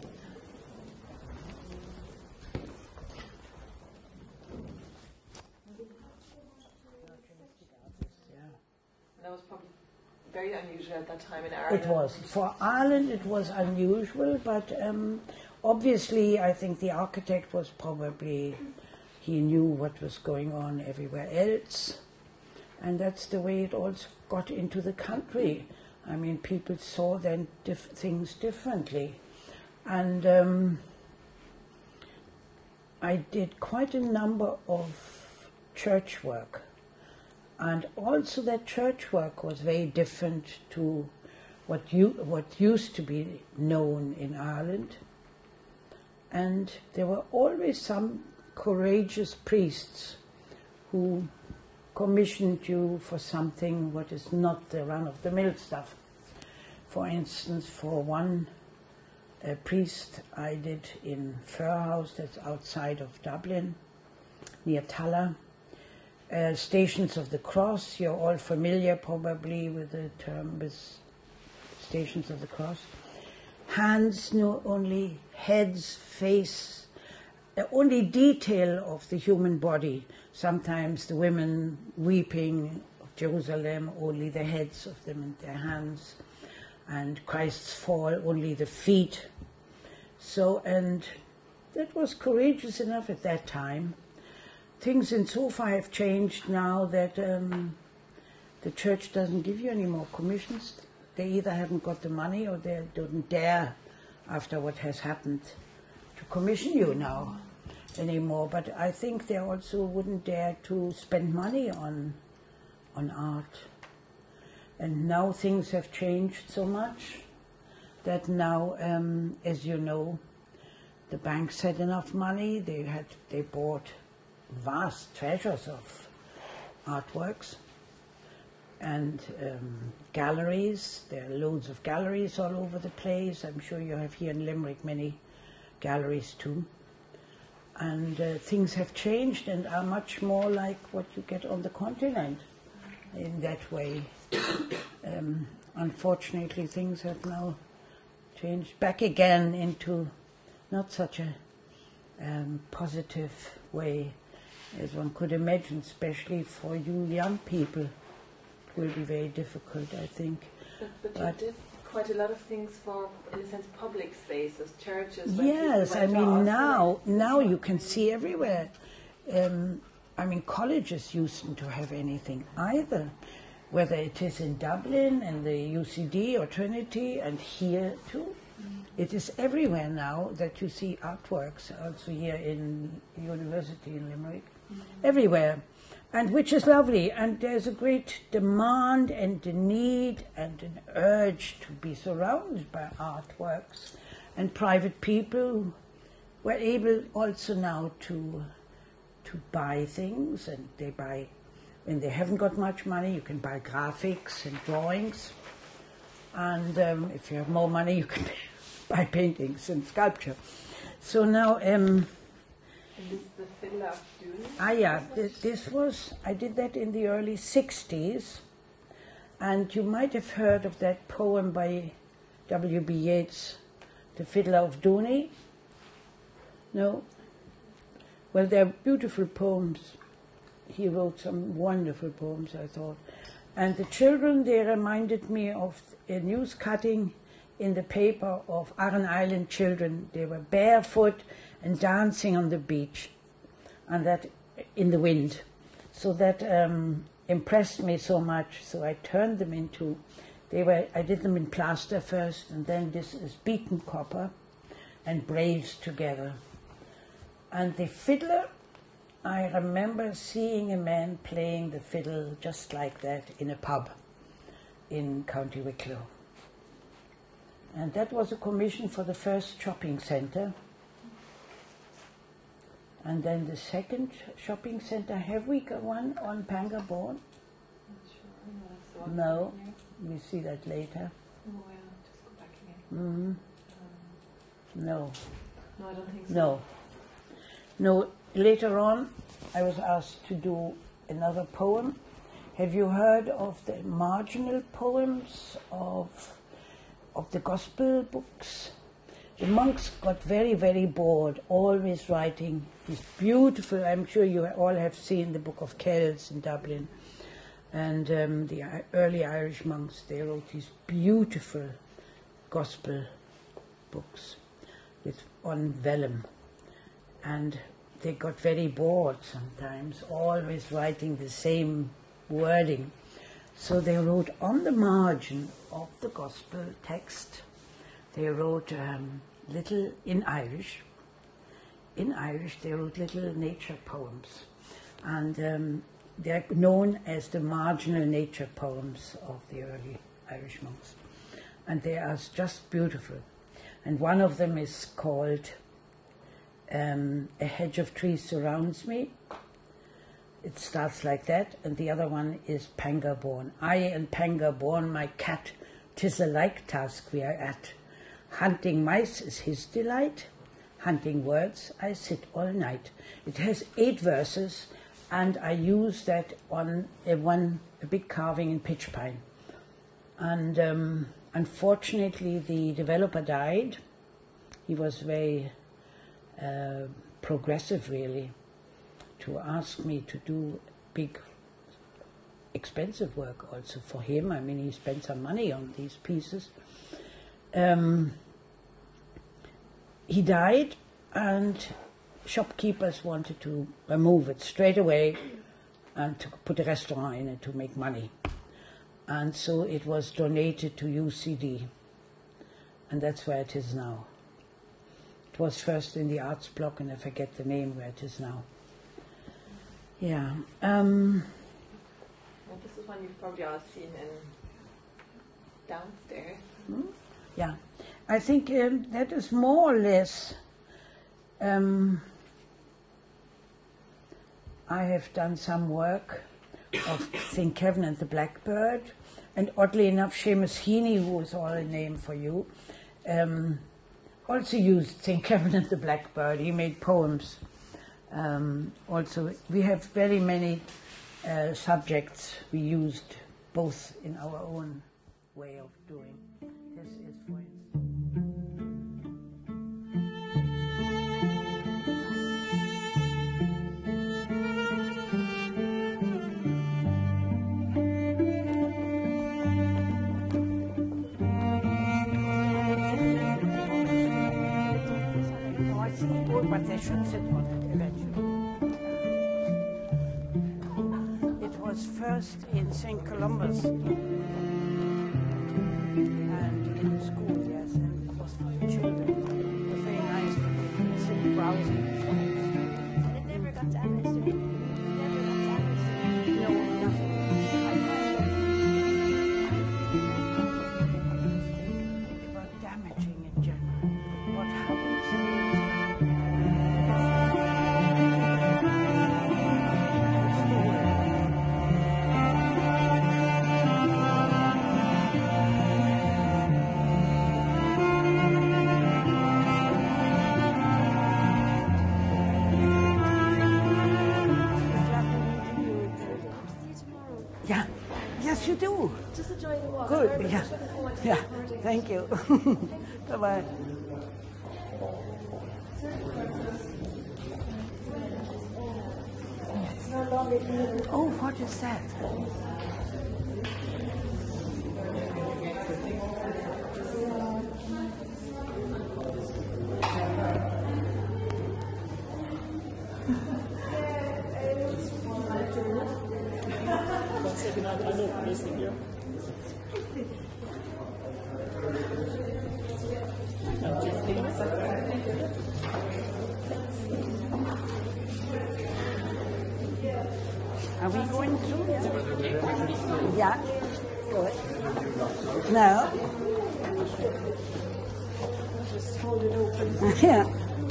That was probably very unusual at that time in Ireland. It was. For Ireland, it was unusual, but obviously, I think the architect was probably, he knew what was going on everywhere else, and that's the way it also got into the country. I mean, people saw then things differently. And I did quite a number of church work. And also that church work was very different to what used to be known in Ireland. And there were always some courageous priests who commissioned you for something what is not the run-of-the-mill stuff. For instance, for one priest I did in Fir House, that's outside of Dublin, near Tulla. Stations of the Cross, you're all familiar probably with the term with Stations of the Cross. Hands, no, only heads, face, only detail of the human body. Sometimes the women weeping of Jerusalem, only the heads of them and their hands. And Christ's fall, only the feet. So, and that was courageous enough at that time. Things in so far have changed now that the church doesn't give you any more commissions. They either haven't got the money or they don't dare, after what has happened, to commission you now anymore. But I think they also wouldn't dare to spend money on art. And now things have changed so much that now, as you know, the banks had enough money. They bought vast treasures of artworks and galleries. There are loads of galleries all over the place. I'm sure you have here in Limerick many galleries too. And things have changed and are much more like what you get on the continent in that way. Unfortunately, things have now changed back again into not such a positive way as one could imagine, especially for you young people. It will be very difficult, I think. But you did quite a lot of things for, in a sense, public spaces, churches. Yes, I mean now you can see everywhere. I mean, colleges usedn't to have anything either, whether it is in Dublin and the UCD or Trinity and here too. It is everywhere now that you see artworks, also here in University in Limerick, everywhere, and which is lovely. And there's a great demand and a need and an urge to be surrounded by artworks. And private people were able also now to buy things, and they buy, when they haven't got much money, you can buy graphics and drawings. And if you have more money, you can buy paintings and sculpture. So now, And this is the Fiddler of Dooney? yeah, this was, I did that in the early 60s, and you might have heard of that poem by W.B. Yeats, The Fiddler of Dooney. No? Well, they're beautiful poems. He wrote some wonderful poems, I thought. And the children, they reminded me of a news cutting in the paper of Aran Island children. They were barefoot and dancing on the beach, and that in the wind. So that impressed me so much. So I turned them into, I did them in plaster first, and then this is beaten copper and braves together. And the fiddler I remember seeing a man playing the fiddle just like that in a pub in County Wicklow. And that was a commission for the first shopping centre. And then the second shopping centre, have we got one on Pangaborn? No, we see that later. Oh, yeah, just go back again. No. No, I don't think so. No. No, later on I was asked to do another poem. Have you heard of the marginal poems of the gospel books? The monks got very, very bored, always writing these beautiful, I'm sure you all have seen the Book of Kells in Dublin. And the early Irish monks, they wrote these beautiful gospel books on vellum. And they got very bored sometimes, always writing the same wording. So they wrote on the margin of the gospel text, they wrote little, in Irish, they wrote little nature poems. And they're known as the marginal nature poems of the early Irish monks. And they are just beautiful. And one of them is called A Hedge of Trees Surrounds Me. It starts like that. And the other one is Pangaborn. I and Pangaborn, my cat, 'tis a like task we are at. Hunting mice is his delight. Hunting words, I sit all night. It has 8 verses, and I use that on a big carving in pitch pine. And unfortunately, the developer died. He was very progressive, really, to ask me to do big, expensive work also for him. I mean, he spent some money on these pieces. He died, and shopkeepers wanted to remove it straight away and to put a restaurant in it to make money. And so it was donated to UCD, and that's where it is now. It was first in the arts block, and I forget the name where it is now. Yeah. Well, this is one you've probably all seen in downstairs. Yeah. I think that is more or less. I have done some work of St. Kevin and the Blackbird, and oddly enough, Seamus Heaney, who is all a name for you, also used St. Kevin and the Blackbird. He made poems. Also, we have very many subjects we used both in our own way of doing. This is, for instance. But they should sit on it eventually. It was first in St. Columba's and in the school, yes, and it was for the children. It was very nice for them to sit browsing. And it never got damaged, right? No, nothing. I think about damaging in general. What happens is yeah. Yes, you do. Just enjoy the walk. Good. I'm Yeah. just looking forward to Yeah. the recording. Thank you. Bye-bye. Oh, what is that? Are we going through? Yeah. Good. No. Just hold it open. Yeah.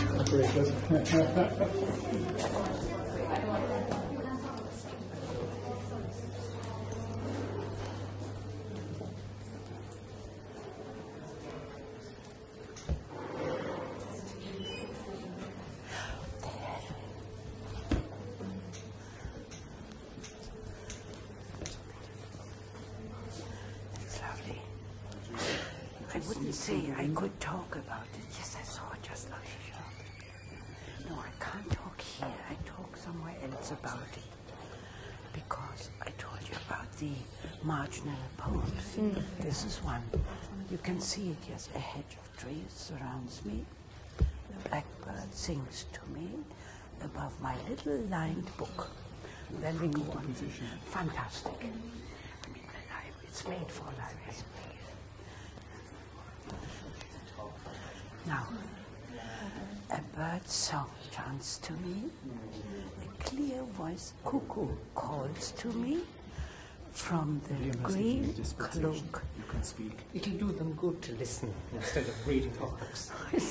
I wouldn't say I could talk about it. Yes, I saw it just like you. No, I can't talk here. I talk somewhere else about it. Because I told you about the marginal poems. This is one. You can see it, yes. A hedge of trees surrounds me. The blackbird sings to me above my little lined book. Then we go on. Fantastic. I mean, it's made for library. Now, a bird's song chants to me, a clear voice cuckoo calls to me from the green cloak. You can speak. It'll do them good to listen instead of reading books.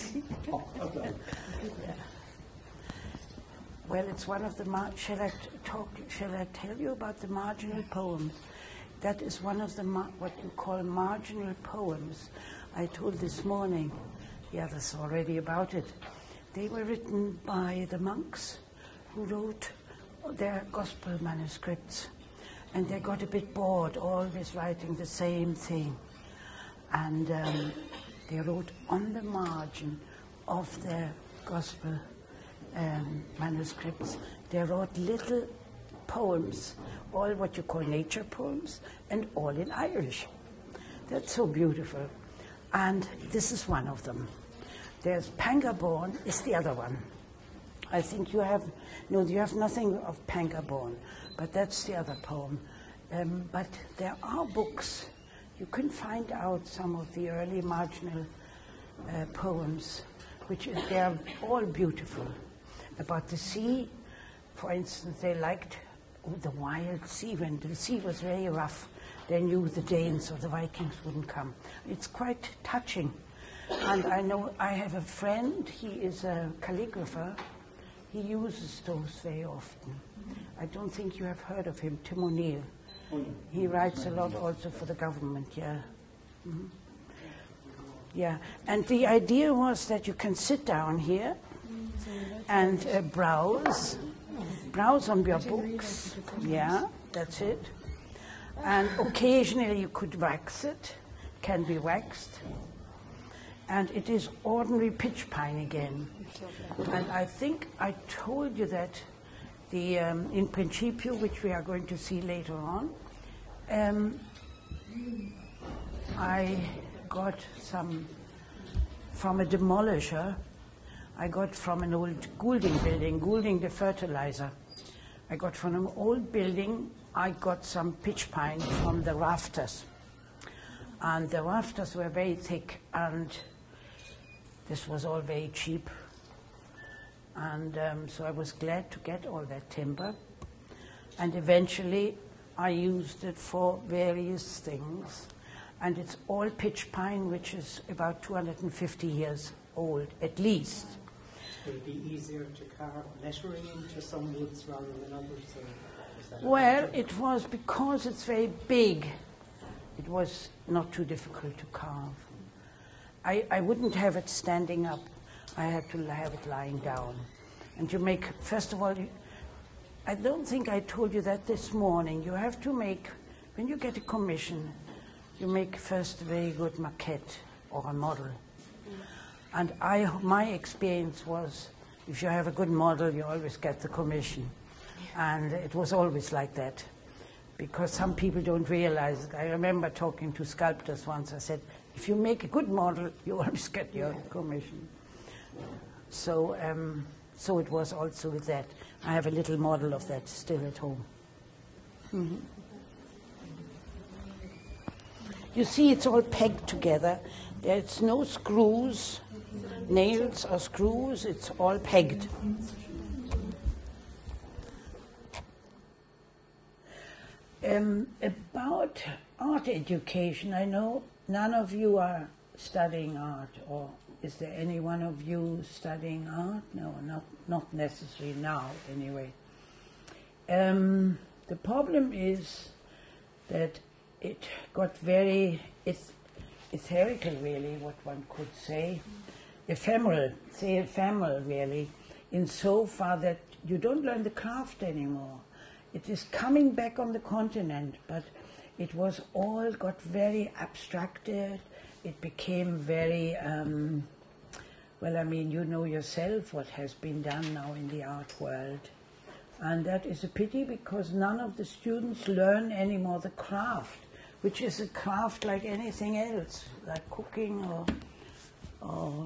Well, it's one of the shall I tell you about the marginal poems? That is one of the what you call marginal poems. I told this morning. The others already about it. They were written by the monks who wrote their gospel manuscripts, and they got a bit bored always writing the same thing, and they wrote on the margin of their gospel manuscripts, they wrote little poems, all what you call nature poems, and all in Irish. That's so beautiful. And this is one of them. There's Pangaborn is the other one. I think you have nothing of Pangaborn, but that's the other poem. But there are books. You can find out some of the early marginal poems, they are all beautiful. About the sea, for instance, they liked the wild sea. When the sea was very rough, they knew the Danes or the Vikings wouldn't come. It's quite touching. And I have a friend, he is a calligrapher. He uses those very often. I don't think you have heard of him, Tim O'Neill. He writes a lot also for the government, yeah. Mm-hmm. Yeah, and the idea was that you can sit down here and browse on your books. Yeah, that's it. And occasionally you could wax it, can be waxed. And it is ordinary pitch pine again. And I think I told you that the in Principio, which we are going to see later on, I got some from a demolisher. I got from an old Goulding building, Goulding the fertilizer. I got from an old building, I got some pitch pine from the rafters. And the rafters were very thick, and this was all very cheap. And so I was glad to get all that timber. And eventually I used it for various things. And it's all pitch pine, which is about 250 years old, at least. Would it be easier to carve lettering into some woods rather than others? Well, it was because it's very big. It was not too difficult to carve. I wouldn't have it standing up. I had to have it lying down. And you make, first of all, I don't think I told you that this morning. You have to make, when you get a commission, you make first a very good maquette or a model. And my experience was, if you have a good model, you always get the commission. And it was always like that, because some people don't realize it. I remember talking to sculptors once. I said, if you make a good model, you always get your commission. So, so it was also with that. I have a little model of that still at home. Mm-hmm. You see, it's all pegged together. There's no screws, nails or screws. It's all pegged. About art education, I know none of you are studying art, or is there any one of you studying art? No, not necessarily now, anyway. The problem is that it got very etherical, really, what one could say. Ephemeral really, in so far that you don't learn the craft anymore. It is coming back on the continent, but it was all got very abstracted. It became very, well, I mean, you know yourself what has been done now in the art world. And that is a pity, because none of the students learn anymore the craft, which is a craft like anything else, like cooking or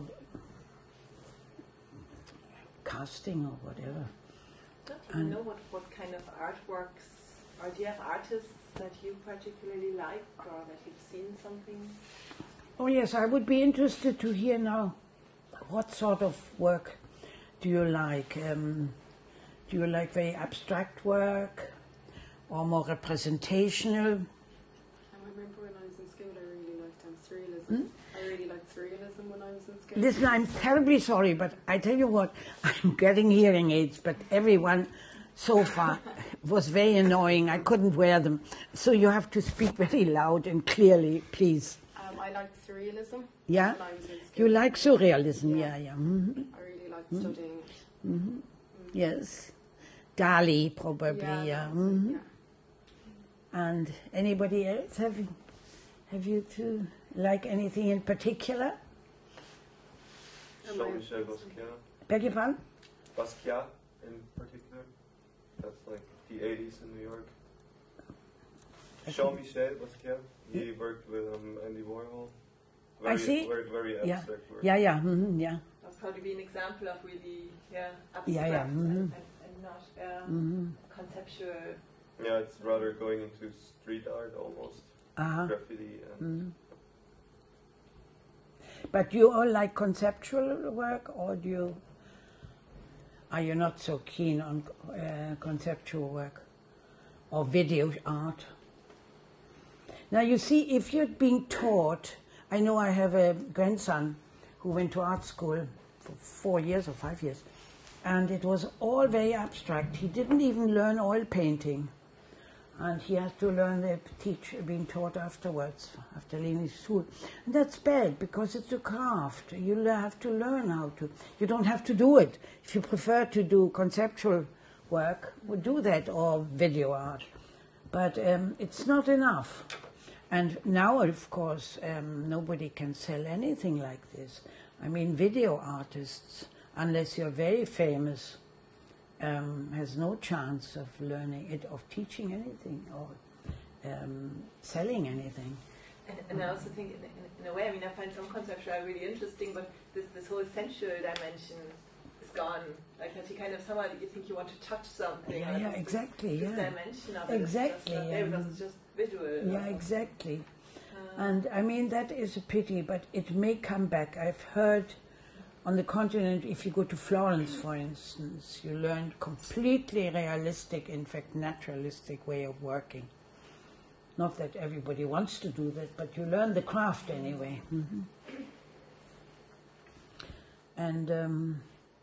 casting or whatever. Don't you know what kind of artworks, or do you have artists that you particularly like, or that you've seen something? Oh yes, I would be interested to hear now. What sort of work do you like? Do you like very abstract work, or more representational? I remember when I was in school, I really liked surrealism. I really liked surrealism when I was in school. Listen, I'm terribly sorry, but I tell you what, I'm getting hearing aids, but everyone so far was very annoying. I couldn't wear them. So you have to speak very loud and clearly, please. I liked surrealism. Yeah? When I was in school. You like surrealism, yeah. Mm-hmm. I really liked studying it. Mm-hmm. Yes. Dali, probably, yeah. Mm-hmm. Yeah. And anybody else? Have you two like anything in particular? Jean-Michel Basquiat. Beg your pardon? Basquiat in particular. That's like the 80s in New York. Jean-Michel Basquiat. He worked with Andy Warhol. Very, I see. Very abstract work. Yeah. Mm-hmm, yeah. That would probably be an example of really, abstract Mm-hmm. and not conceptual. Yeah, it's rather going into street art almost. Graffiti and... But you all like conceptual work, or are you not so keen on conceptual work or video art? Now you see, if you're being taught, I know I have a grandson who went to art school for 4 years or 5 years, and it was all very abstract. He didn't even learn oil painting, and he had to learn being taught afterwards, after leaving school. And that's bad, because it's a craft. You have to learn how to. You don't have to do it. If you prefer to do conceptual work, we'll do that, or video art. But it's not enough. And now, of course, nobody can sell anything like this. I mean, video artists, unless you're very famous, has no chance of learning it, of teaching anything, or selling anything. And I also think, in a way, I mean, I find some concepts are really interesting, but this whole sensual dimension is gone. Like that, you kind of somehow you think you want to touch something. Yeah, exactly. This dimension of exactly. It is just not there because it's just visual. Yeah, exactly. And I mean, that is a pity, but it may come back. I've heard on the continent, if you go to Florence, for instance, you learn completely realistic, in fact, naturalistic way of working. Not that everybody wants to do that, but you learn the craft anyway. Mm-hmm. And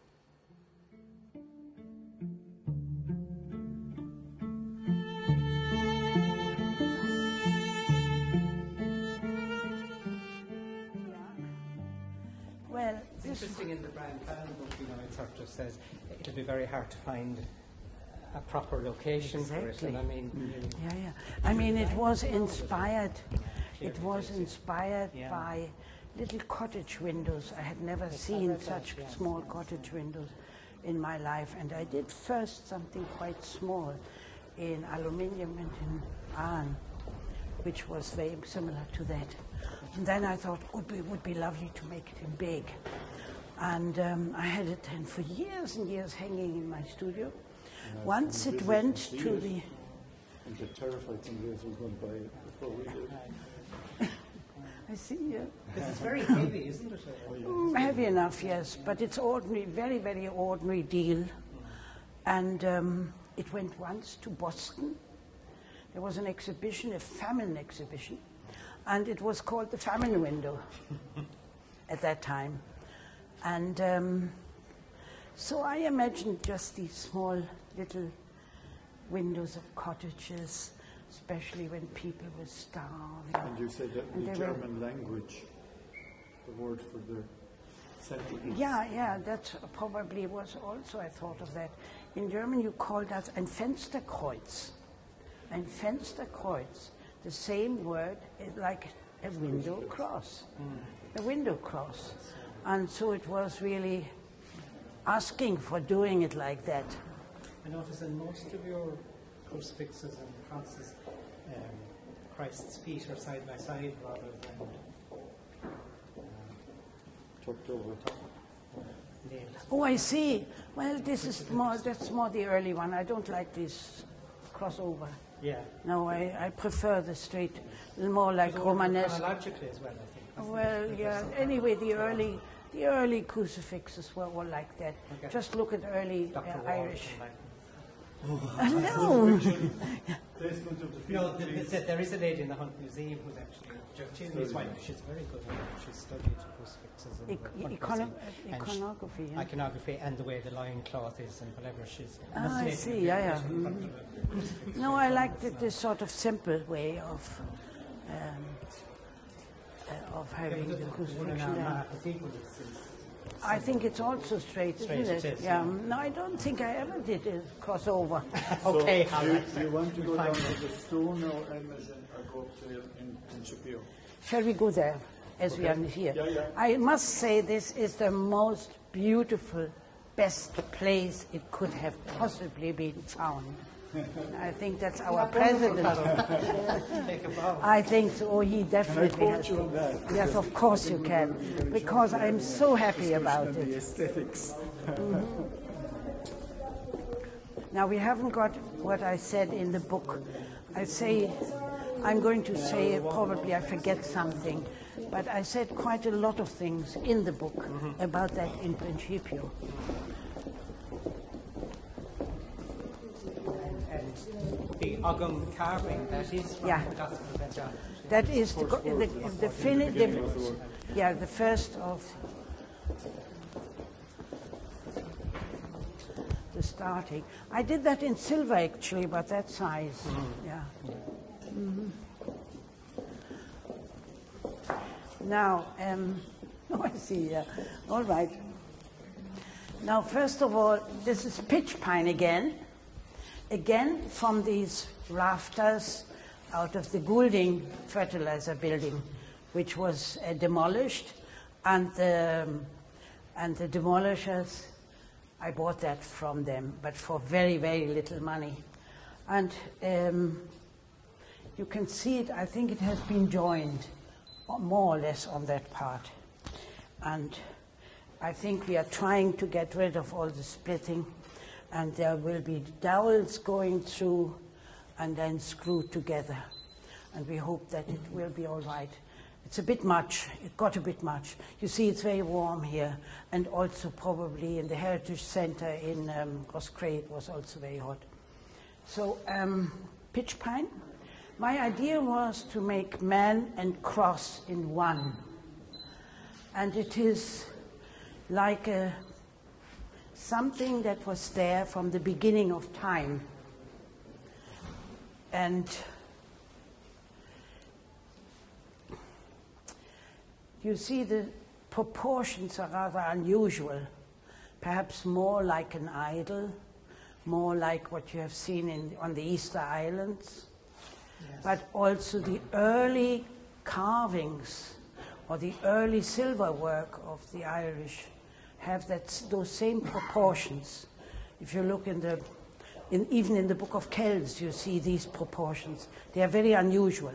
well, it's interesting in the Brian Fallon book, it sort of says it'll be very hard to find a proper location for it. And I mean, I mean, it was inspired. It was inspired by little cottage windows. I had never seen such small cottage windows in my life, and I did first something quite small in aluminium and in iron, which was very similar to that. And then I thought it would be lovely to make it in big. And I had it then for years and years hanging in my studio. Once it went to the... And the terrified thing is was going to buy it before we did. I see, yeah. This is very heavy, isn't it? Heavy enough, yes, but it's ordinary, very, very ordinary deal. And it went once to Boston. there was an exhibition, a famine exhibition, and it was called the famine window at that time. And so I imagined just these small little windows of cottages, especially when people were starving. And you said that in the German language, the word for the Central East. Yeah, that probably was also, I thought of that. In German you call that ein Fensterkreuz. Ein Fensterkreuz, the same word like a window cross. A window cross. And so it was really asking for doing it like that. I notice in most of your crucifixes and crosses, Christ's feet are side by side rather than Tucked over. Oh, I see. Well, that's more the early one. I don't like this crossover. Yeah. No, I prefer the straight, more like Romanesque. Chronologically as well, I think. Well, yeah. Anyway, the early crucifixes were all like that. Okay. Just look at early Irish. No. No, there is a lady in the Hunt Museum who's actually, she's his wife, she's very good at it. She's studied crucifixes and iconography. Yeah. Iconography and the way the loincloth is and whatever she's... I see, yeah. No, I like this sort of simple way of having the crucifixion there. I think it's also straight, isn't it? It is, yeah. No, I don't think I ever did a crossover. Okay. Do you want to go down to the stone or Imogen or go up to in Shapiro? Shall we go there as we are here? Yeah. I must say this is the most beautiful, best place it could have possibly been found. I think that's our president. I think so. Oh, he definitely has. You on that? Yes, of course you can, because I'm so happy about it. The aesthetics. Now we haven't got what I said in the book. I'm going to say probably I forget something, but I said quite a lot of things in the book about that in principio. The Ogum carving, that is from the Gospel of John. That is the first of the starting. I did that in silver actually, but that size. Yeah. Now, I see. Yeah. All right. Now, first of all, this is pitch pine again. Again, from these rafters out of the Goulding fertilizer building, which was demolished, and the demolishers, I bought that from them, but for very, very little money. And you can see it, I think it has been joined more or less on that part. And I think we are trying to get rid of all the splitting, and there will be dowels going through and then screwed together. And we hope that it will be all right. It's a bit much. It got a bit much. You see, it's very warm here, and also probably in the Heritage Center in Roscrea it was also very hot. So, pitch pine. My idea was to make man and cross in one. And it is like something that was there from the beginning of time. And you see the proportions are rather unusual, perhaps more like an idol, more like what you have seen on the Easter Islands, but also the early carvings or the early silver work of the Irish have those same proportions. If you look even in the Book of Kells, you see these proportions. They are very unusual.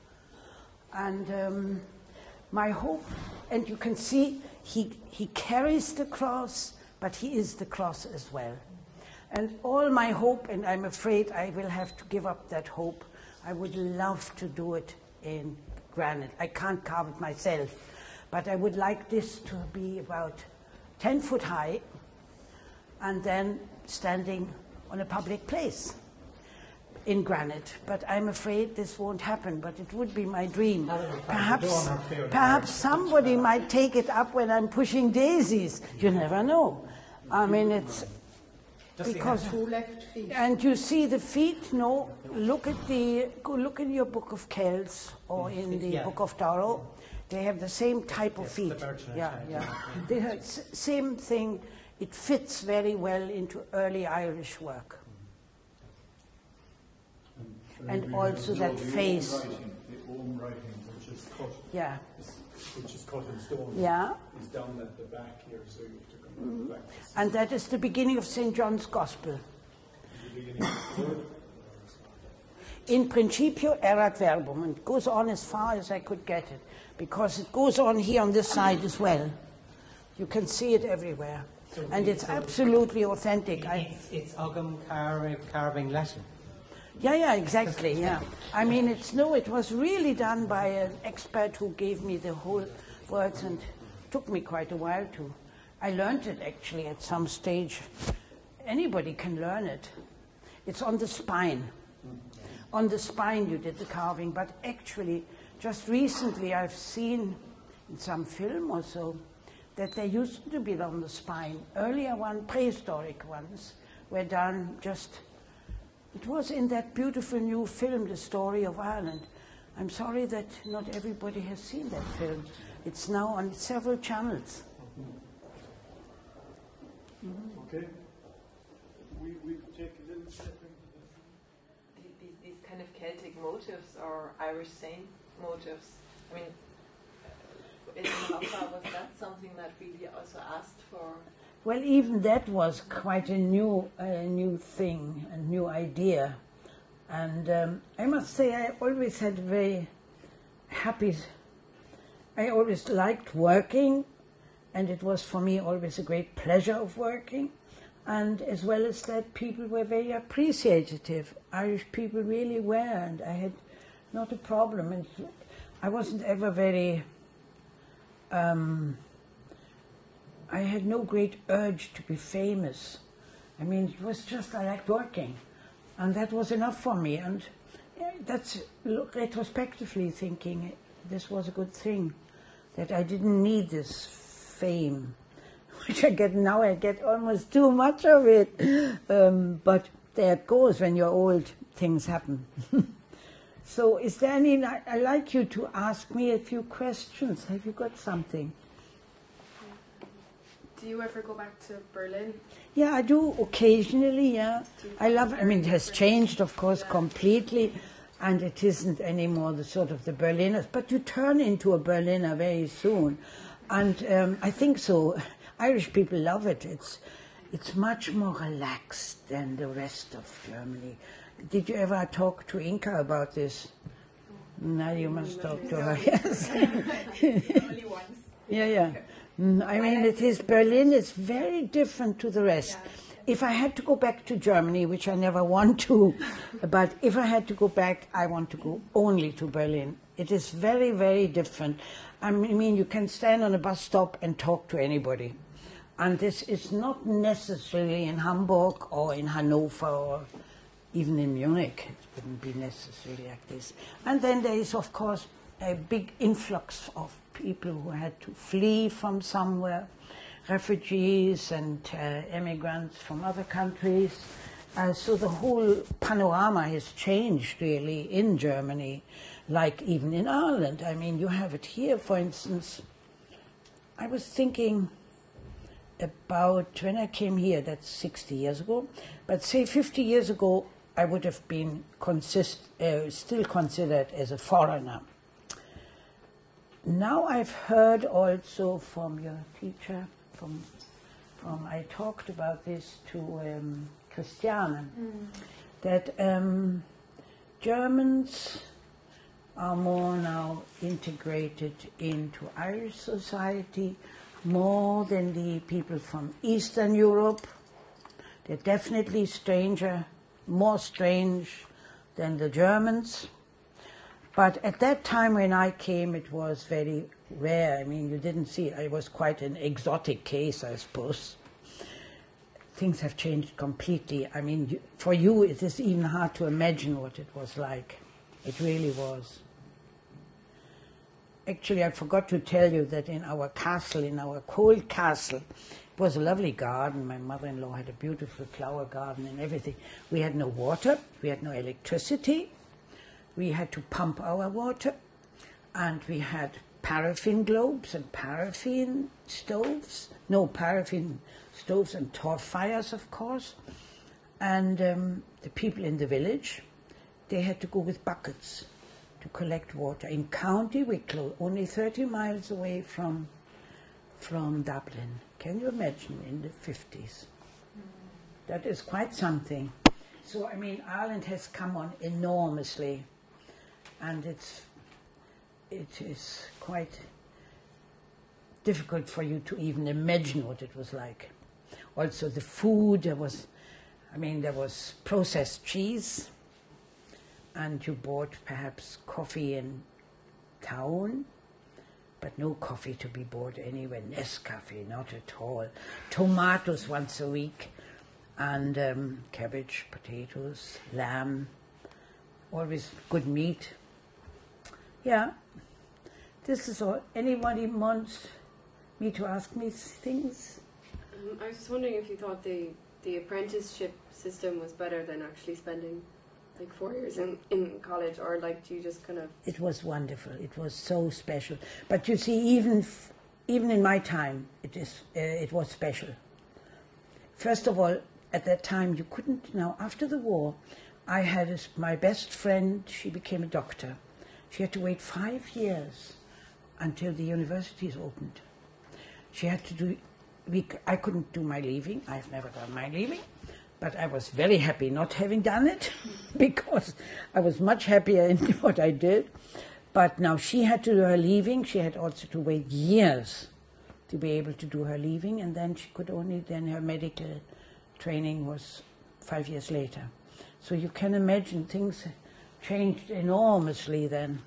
And my hope, and you can see he carries the cross, but he is the cross as well. And all my hope, and I'm afraid I will have to give up that hope, I would love to do it in granite. I can't carve it myself, but I would like this to be about 10 foot high and then standing on a public place. in granite, but I'm afraid this won't happen, but it would be my dream. Perhaps somebody might take it up when I'm pushing daisies. You never know. I mean, it's because, and you see the feet, no, look in your book of Kells or in the book of Darrow. They have the same type of feet. Yeah. They have same thing. It fits very well into early Irish work. And also that face. The Om writing, which is cut. Yeah. Which is cut in stone. Yeah. Is down at the back here, so you have to come back. And that is the beginning of St. John's Gospel. In principio erat verbum, and it goes on as far as I could get it, because it goes on here on this side as well. You can see it everywhere. And it's absolutely authentic. It's Ogham carving Latin. Yeah, exactly, yeah. I mean, it was really done by an expert who gave me the whole words, and it took me quite a while to. I learned it actually at some stage. Anybody can learn it. It's on the spine. On the spine you did the carving, but actually, just recently I've seen in some film or so that they used to be on the spine. Earlier prehistoric ones, were done just. It was in that beautiful new film, The Story of Ireland. I'm sorry that not everybody has seen that film. It's now on several channels. Okay. We'll take a little step into this. These kind of Celtic motifs or Irish saint motifs, I mean, in Malta, was that something that really also asked for? Well, even that was quite a new thing, a new idea. And I must say I always had very happy, I always liked working, and it was for me always a great pleasure of working. And as well as that, people were very appreciative. Irish people really were, and I had not a problem. And I wasn't ever very... I had no great urge to be famous. I mean, it was just I liked working, and that was enough for me. And that's retrospectively thinking, this was a good thing, that I didn't need this fame, which I get now. I get almost too much of it, but there it goes. When you're old, things happen. So, is there any? I'd like you to ask me a few questions. Have you got something? Do you ever go back to Berlin? Yeah, I do occasionally, yeah. I love it. I mean, it has changed, of course, completely, and it isn't anymore the sort of the Berliners, but you turn into a Berliner very soon. And I think so. Irish people love it. It's much more relaxed than the rest of Germany. Did you ever talk to Inka about this? Now you must talk to her, yes. Only once. Yeah. I mean, Berlin is very different to the rest. If I had to go back to Germany, which I never want to, but if I had to go back, I want to go only to Berlin. It is very, very different. I mean, you can stand on a bus stop and talk to anybody. And this is not necessarily in Hamburg or in Hanover or even in Munich. It wouldn't be necessarily like this. And then there is, of course, a big influx of people who had to flee from somewhere, refugees and immigrants from other countries. So the whole panorama has changed really in Germany, like even in Ireland. I mean, you have it here, for instance. I was thinking about when I came here, that's 60 years ago, but say 50 years ago, I would have been still considered as a foreigner. Now I've heard also from your teacher, I talked about this to Christiane, that Germans are more now integrated into Irish society, more than the people from Eastern Europe. They're definitely more strange than the Germans. But at that time when I came, it was very rare. I mean, you didn't see, it was quite an exotic case, I suppose. things have changed completely. I mean, for you, it is even hard to imagine what it was like. It really was. Actually, I forgot to tell you that in our castle, in our cold castle, it was a lovely garden. My mother-in-law had a beautiful flower garden and everything. We had no water, we had no electricity, we had to pump our water, and we had paraffin globes and paraffin stoves. No, paraffin stoves and tar fires, of course. And the people in the village, they had to go with buckets to collect water. In County Wicklow, only 30 miles away from Dublin. Can you imagine, in the 50s? That is quite something. So, I mean, Ireland has come on enormously, and it is quite difficult for you to even imagine what it was like. Also, the food, there was processed cheese, and you bought perhaps coffee in town, but no coffee to be bought anywhere. Nescafe, not at all. Tomatoes once a week, and cabbage, potatoes, lamb, always good meat. Yeah, this is all. Anybody wants me to ask me things? I was just wondering if you thought the apprenticeship system was better than actually spending like 4 years in college, or like do you just kind of... It was wonderful. It was so special. But you see, even in my time, it was special. First of all, at that time, you couldn't... Now, after the war, I had my best friend, she became a doctor. She had to wait 5 years until the universities opened. She had to do... I couldn't do my leaving. I've never done my leaving. But I was very happy not having done it, because I was much happier in what I did. But now she had to do her leaving. She had also to wait years to be able to do her leaving, and then she could only, then her medical training was 5 years later. So you can imagine things changed enormously then.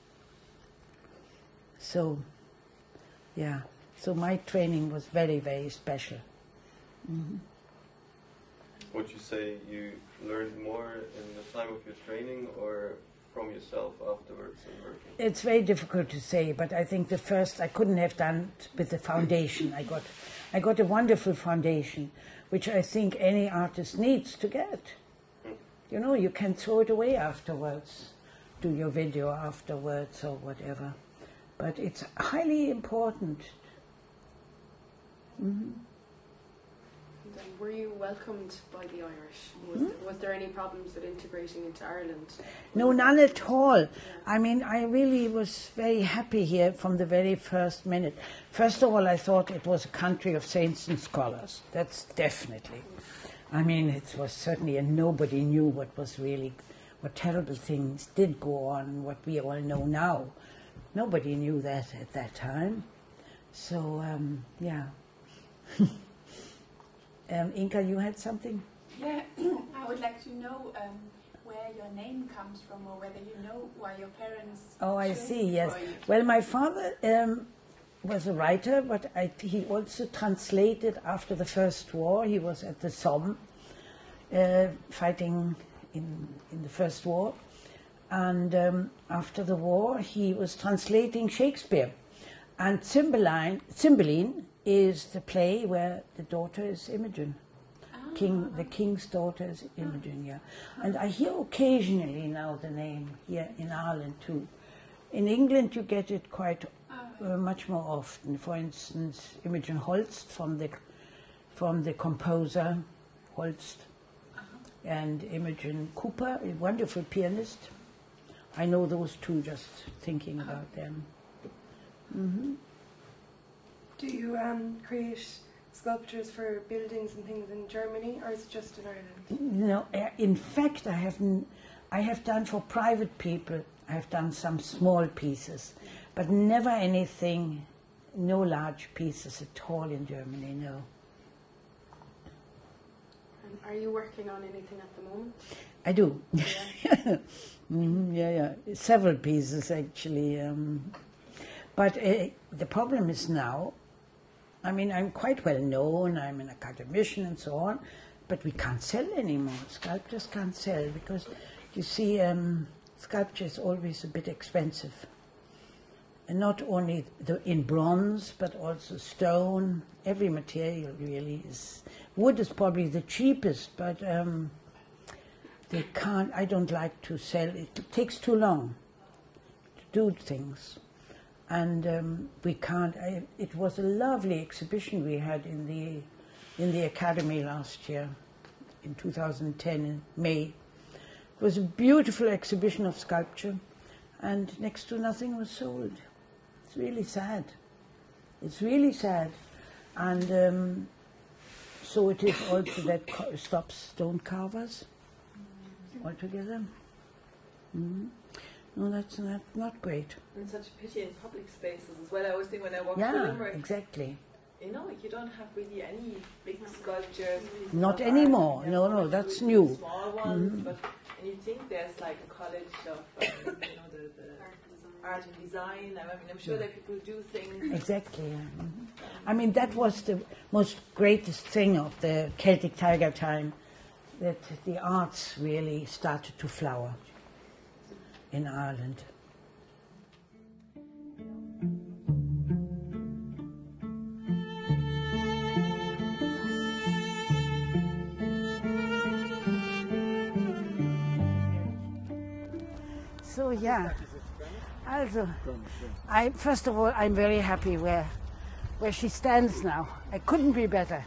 So, yeah. So my training was very, very special. Mm-hmm. Would you say you learned more in the time of your training or from yourself afterwards and working? It's very difficult to say, but I think the first I couldn't have done with the foundation. I got a wonderful foundation, which I think any artist needs to get. You know, you can throw it away afterwards, do your video afterwards or whatever. But it's highly important. Mm-hmm. Were you welcomed by the Irish? Was there any problems with integrating into Ireland? No, none at all. Yeah. I mean, I really was very happy here from the very first minute. First of all, I thought it was a country of saints and scholars. That's definitely. I mean, it was certainly, and nobody knew what terrible things did go on, what we all know now. Nobody knew that at that time. So, yeah. Inka, you had something? Yeah, I would like to know where your name comes from, or whether you know why your parents... Oh, I see, yes. Well, my father was a writer, but he also translated after the First War. He was at the Somme, fighting in the First War. And after the war, he was translating Shakespeare. And Cymbeline is the play where the daughter is Imogen. The king's daughter is Imogen, yeah. And I hear occasionally now the name here in Ireland too. In England you get it quite much more often. For instance, Imogen Holst from the composer Holst, and Imogen Cooper, a wonderful pianist. I know those two just thinking about them. Mm-hmm. Do you create sculptures for buildings and things in Germany, or is it just in Ireland? No, in fact, I have done for private people. I have done some small pieces, but never anything, no large pieces at all in Germany. No. And are you working on anything at the moment? I do. Yeah. Yeah. Several pieces actually. But the problem is now, I mean, I'm quite well known, I'm an academician and so on, but we can't sell anymore. Sculptures can't sell because, you see, sculpture is always a bit expensive. And not only in bronze, but also stone. Every material really is. Wood is probably the cheapest, but they can't. I don't like to sell. It takes too long to do things, and we can't. It was a lovely exhibition we had in the Academy last year, in 2010 in May. It was a beautiful exhibition of sculpture, and next to nothing was sold. It's really sad. It's really sad. And so it is also that stops stone carvers altogether. Mm-hmm. No, that's not great. And such a pity in public spaces as well. I always think when I walk through Limerick, exactly. You know, you don't have really any big sculptures. Not anymore. No, that's new. Small ones, but and you think there's like a college of you know, the art and design. I mean, I'm sure that people do things. Exactly. Yeah. Mm-hmm. I mean, that was the most greatest thing of the Celtic Tiger time, that the arts really started to flower in Ireland. So yeah, also, first of all, I'm very happy where she stands now. I couldn't be better,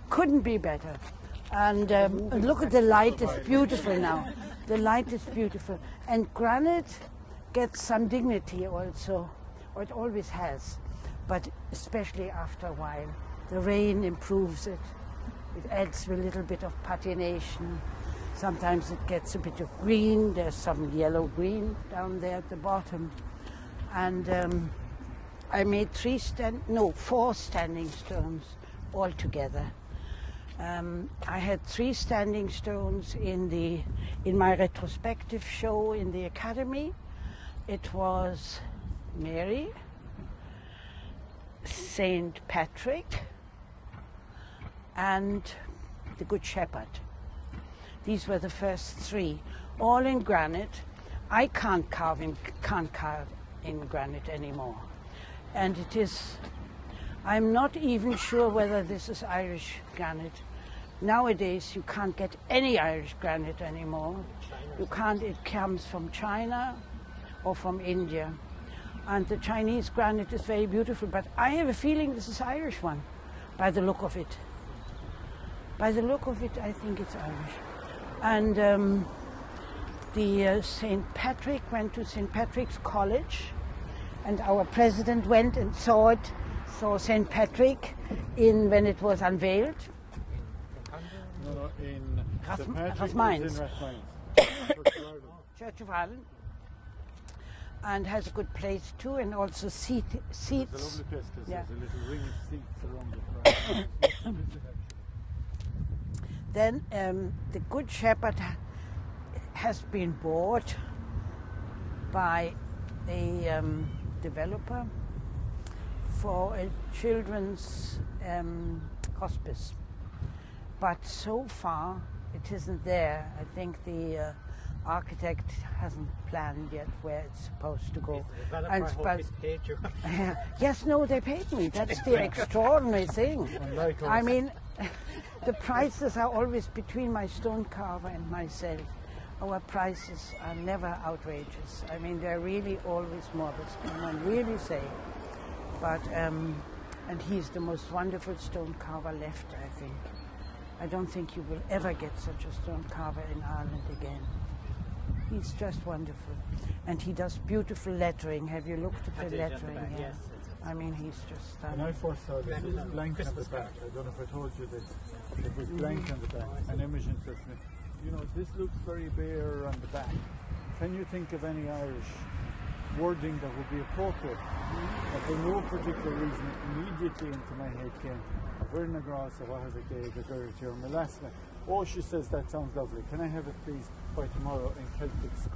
and look at the light; it's beautiful now. The light is beautiful, and granite gets some dignity also, or it always has, but especially after a while. The rain improves it. It adds a little bit of patination. Sometimes it gets a bit of green. There's some yellow-green down there at the bottom. And I made 4 standing stones altogether. I had 3 standing stones in my retrospective show in the Academy. It was Mary, Saint Patrick, and the Good Shepherd. These were the first 3, all in granite. I can't carve in granite anymore. And I'm not even sure whether this is Irish granite. Nowadays you can't get any Irish granite anymore. You can't, it comes from China or from India. And the Chinese granite is very beautiful, but I have a feeling this is Irish one, by the look of it. By the look of it, I think it's Irish. And the St. Patrick went to St. Patrick's College, and our president went and saw St. Patrick when it was unveiled. No, in Rathmines. Church of Ireland. And has a good place too, and also seats. It's a lovely place because there's a little ring of seats around the Then the Good Shepherd has been bought by a developer for a children's hospice. But so far it isn't there. I think the architect hasn't planned yet where it's supposed to go. Paid you. Yes, no, they paid me. That's the extraordinary thing. I mean, the prices are always between my stone carver and myself. Our prices are never outrageous. I mean, they're really always modest, can one really say. But, and he's the most wonderful stone carver left, I think. I don't think you will ever get such a stone carver in Ireland again. He's just wonderful. And he does beautiful lettering. Have you looked at the lettering? Yes. I mean, he's just When I first saw this, it was blank on the back. I don't know if I told you this. It was blank on the back. And Imogen said to me, you know, this looks very bare on the back. Can you think of any Irish wording that would be appropriate? And for no particular reason, immediately into my head came, a Verna Gras, a Wahazake, the Verity, or Melasma. Oh, she says, that sounds lovely. Can I have it, please, by tomorrow in Celtic script?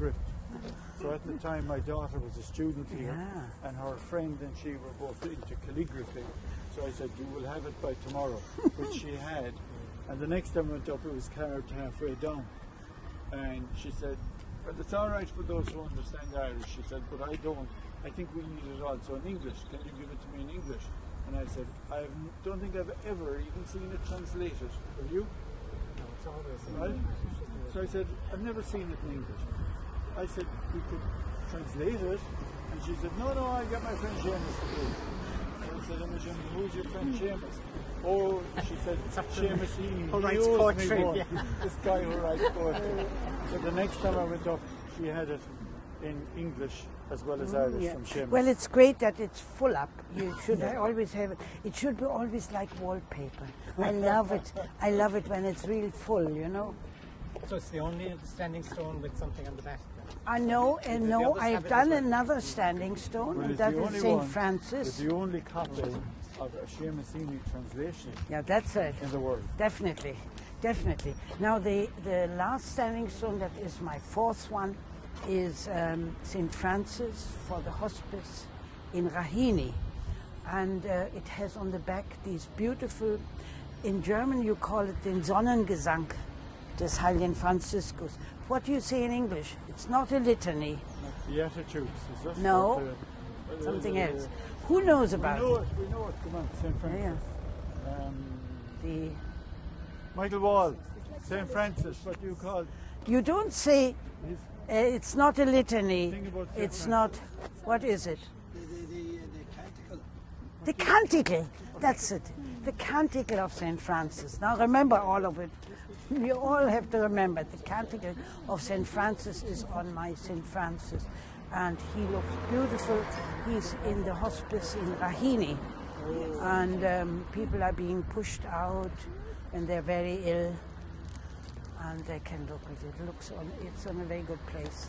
So at the time, my daughter was a student here, Yeah. and her friend and she were both into calligraphy. So I said, you will have it by tomorrow, which she had. And the next time I went up, it was carved halfway down. And she said, well, it's all right for those who understand Irish. She said, but I don't. I think we need it also in English. Can you give it to me in English? And I said, I don't think I've ever even seen it translated. Have you? No, it's always in Right? English. So I said, I've never seen it in English. I said, we could translate it. And she said, no, I got my friend Seamus to do it. So I said, Imogen, who's your friend Seamus? Oh, she said, Seamus, he writes owes poetry, me one. yeah. This guy who writes poetry. So the next time I went up, she had it in English as well as Irish from Seamus. Well, it's great that it's full up. You should always have it. It should be always like wallpaper. I love it. I love it when it's really full, you know. So it's the only standing stone with something on the back. I know, and The no, others have I've it done as well. another standing stone, Well, and it's that the is only St. one- Francis. It's the only copy of a Seamusini translation Yeah, that's it. in the world. Definitely, definitely. Now the last standing stone, that is my fourth one, is St. Francis for the hospice in Raheny. And it has on the back these beautiful, in German you call it den Sonnengesang des Heiligen Franziskus. What do you say in English? It's not a litany. Beatitudes, is it? No, But, something else. Who knows about we know it? it, we know it. Come on, St. Francis. The Michael Wall, St. Francis, what do you call You don't say his it's not a litany. thing about St. It's Francis? not. What is it? The canticle. That's it. The canticle of St. Francis. Now remember all of it. You all have to remember the canticle of St. Francis is on my St. Francis, and he looks beautiful. He's in the hospice in Raheny, and people are being pushed out, and they're very ill, and they can look at it. It's on a very good place.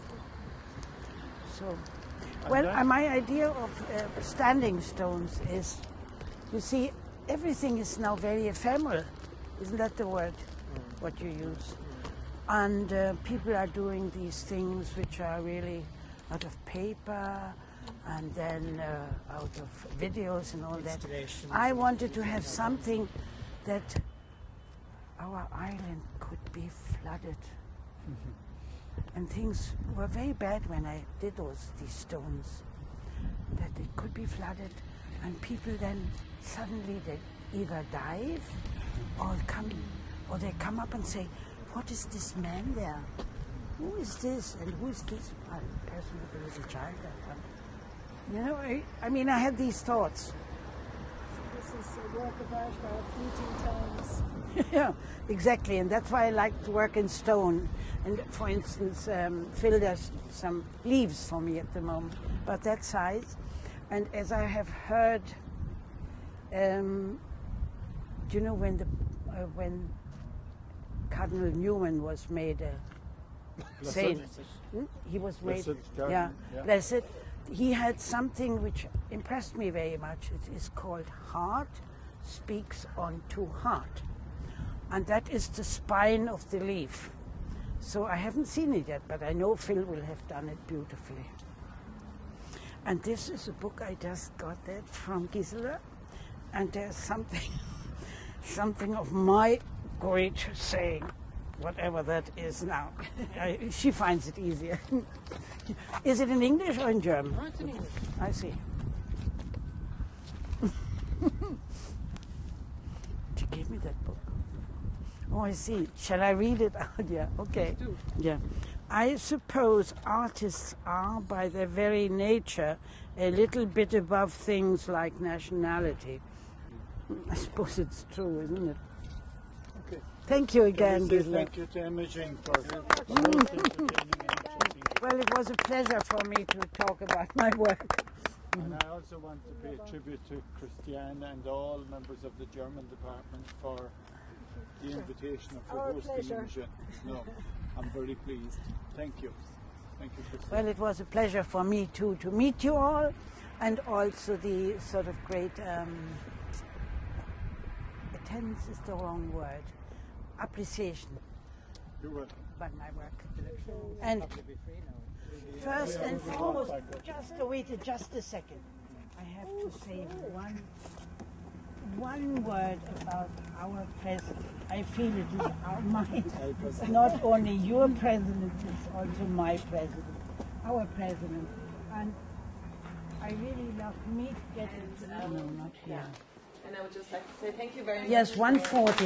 So, well, my idea of standing stones is, you see, everything is now very ephemeral. Isn't that the word? What you use? And people are doing these things which are really out of paper and then out of videos and all that. I wanted to have something that our island could be flooded. And things were very bad when I did these stones, that it could be flooded, and people then suddenly they either dive or they come up and say, what is this man there? Who is this? And who is this? A person with a little child. You know, I mean, I had these thoughts. This is a work of art for our fleeting times. Yeah, exactly, and that's why I like to work in stone. And for instance, Phil does some leaves for me at the moment, about that size. And as I have heard, do you know when Cardinal Newman was made a saint? He was made, blessed. He had something which impressed me very much. It is called Heart Speaks Unto Heart. And that is the spine of the leaf. So I haven't seen it yet, but I know Phil will have done it beautifully. And this is a book I just got that from Gisela, and there's something of my great saying, whatever that is now. She finds it easier. Is it in English or in German? No, it's in English. I see. She gave me that book. Oh, I see. Shall I read it out? Yeah, okay. Yeah. I suppose artists are, by their very nature, a little bit above things like nationality. I suppose it's true, isn't it? Okay. Thank you again, Gisela. Thank you to Imogen for most entertaining and interesting. Well, it was a pleasure for me to talk about my work. And I also want to pay tribute to Christiane and all members of the German department for the invitation of Our hosting pleasure. Imogen. No, I'm very pleased. Thank you. Thank you, Christiane. Well, it was a pleasure for me too to meet you all, and also the sort of great attendance is the wrong word, appreciation You're welcome. by my work. The show will And probably be free now. First and foremost, just wait just a second. I have to say one word about our president. I feel it is mine. It's not only your president, it's also my president, our president. And I really love meat getting no, not here. Yeah. And I would just like to say thank you very much. Yes, 140.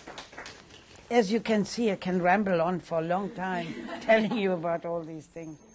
As you can see, I can ramble on for a long time telling you about all these things.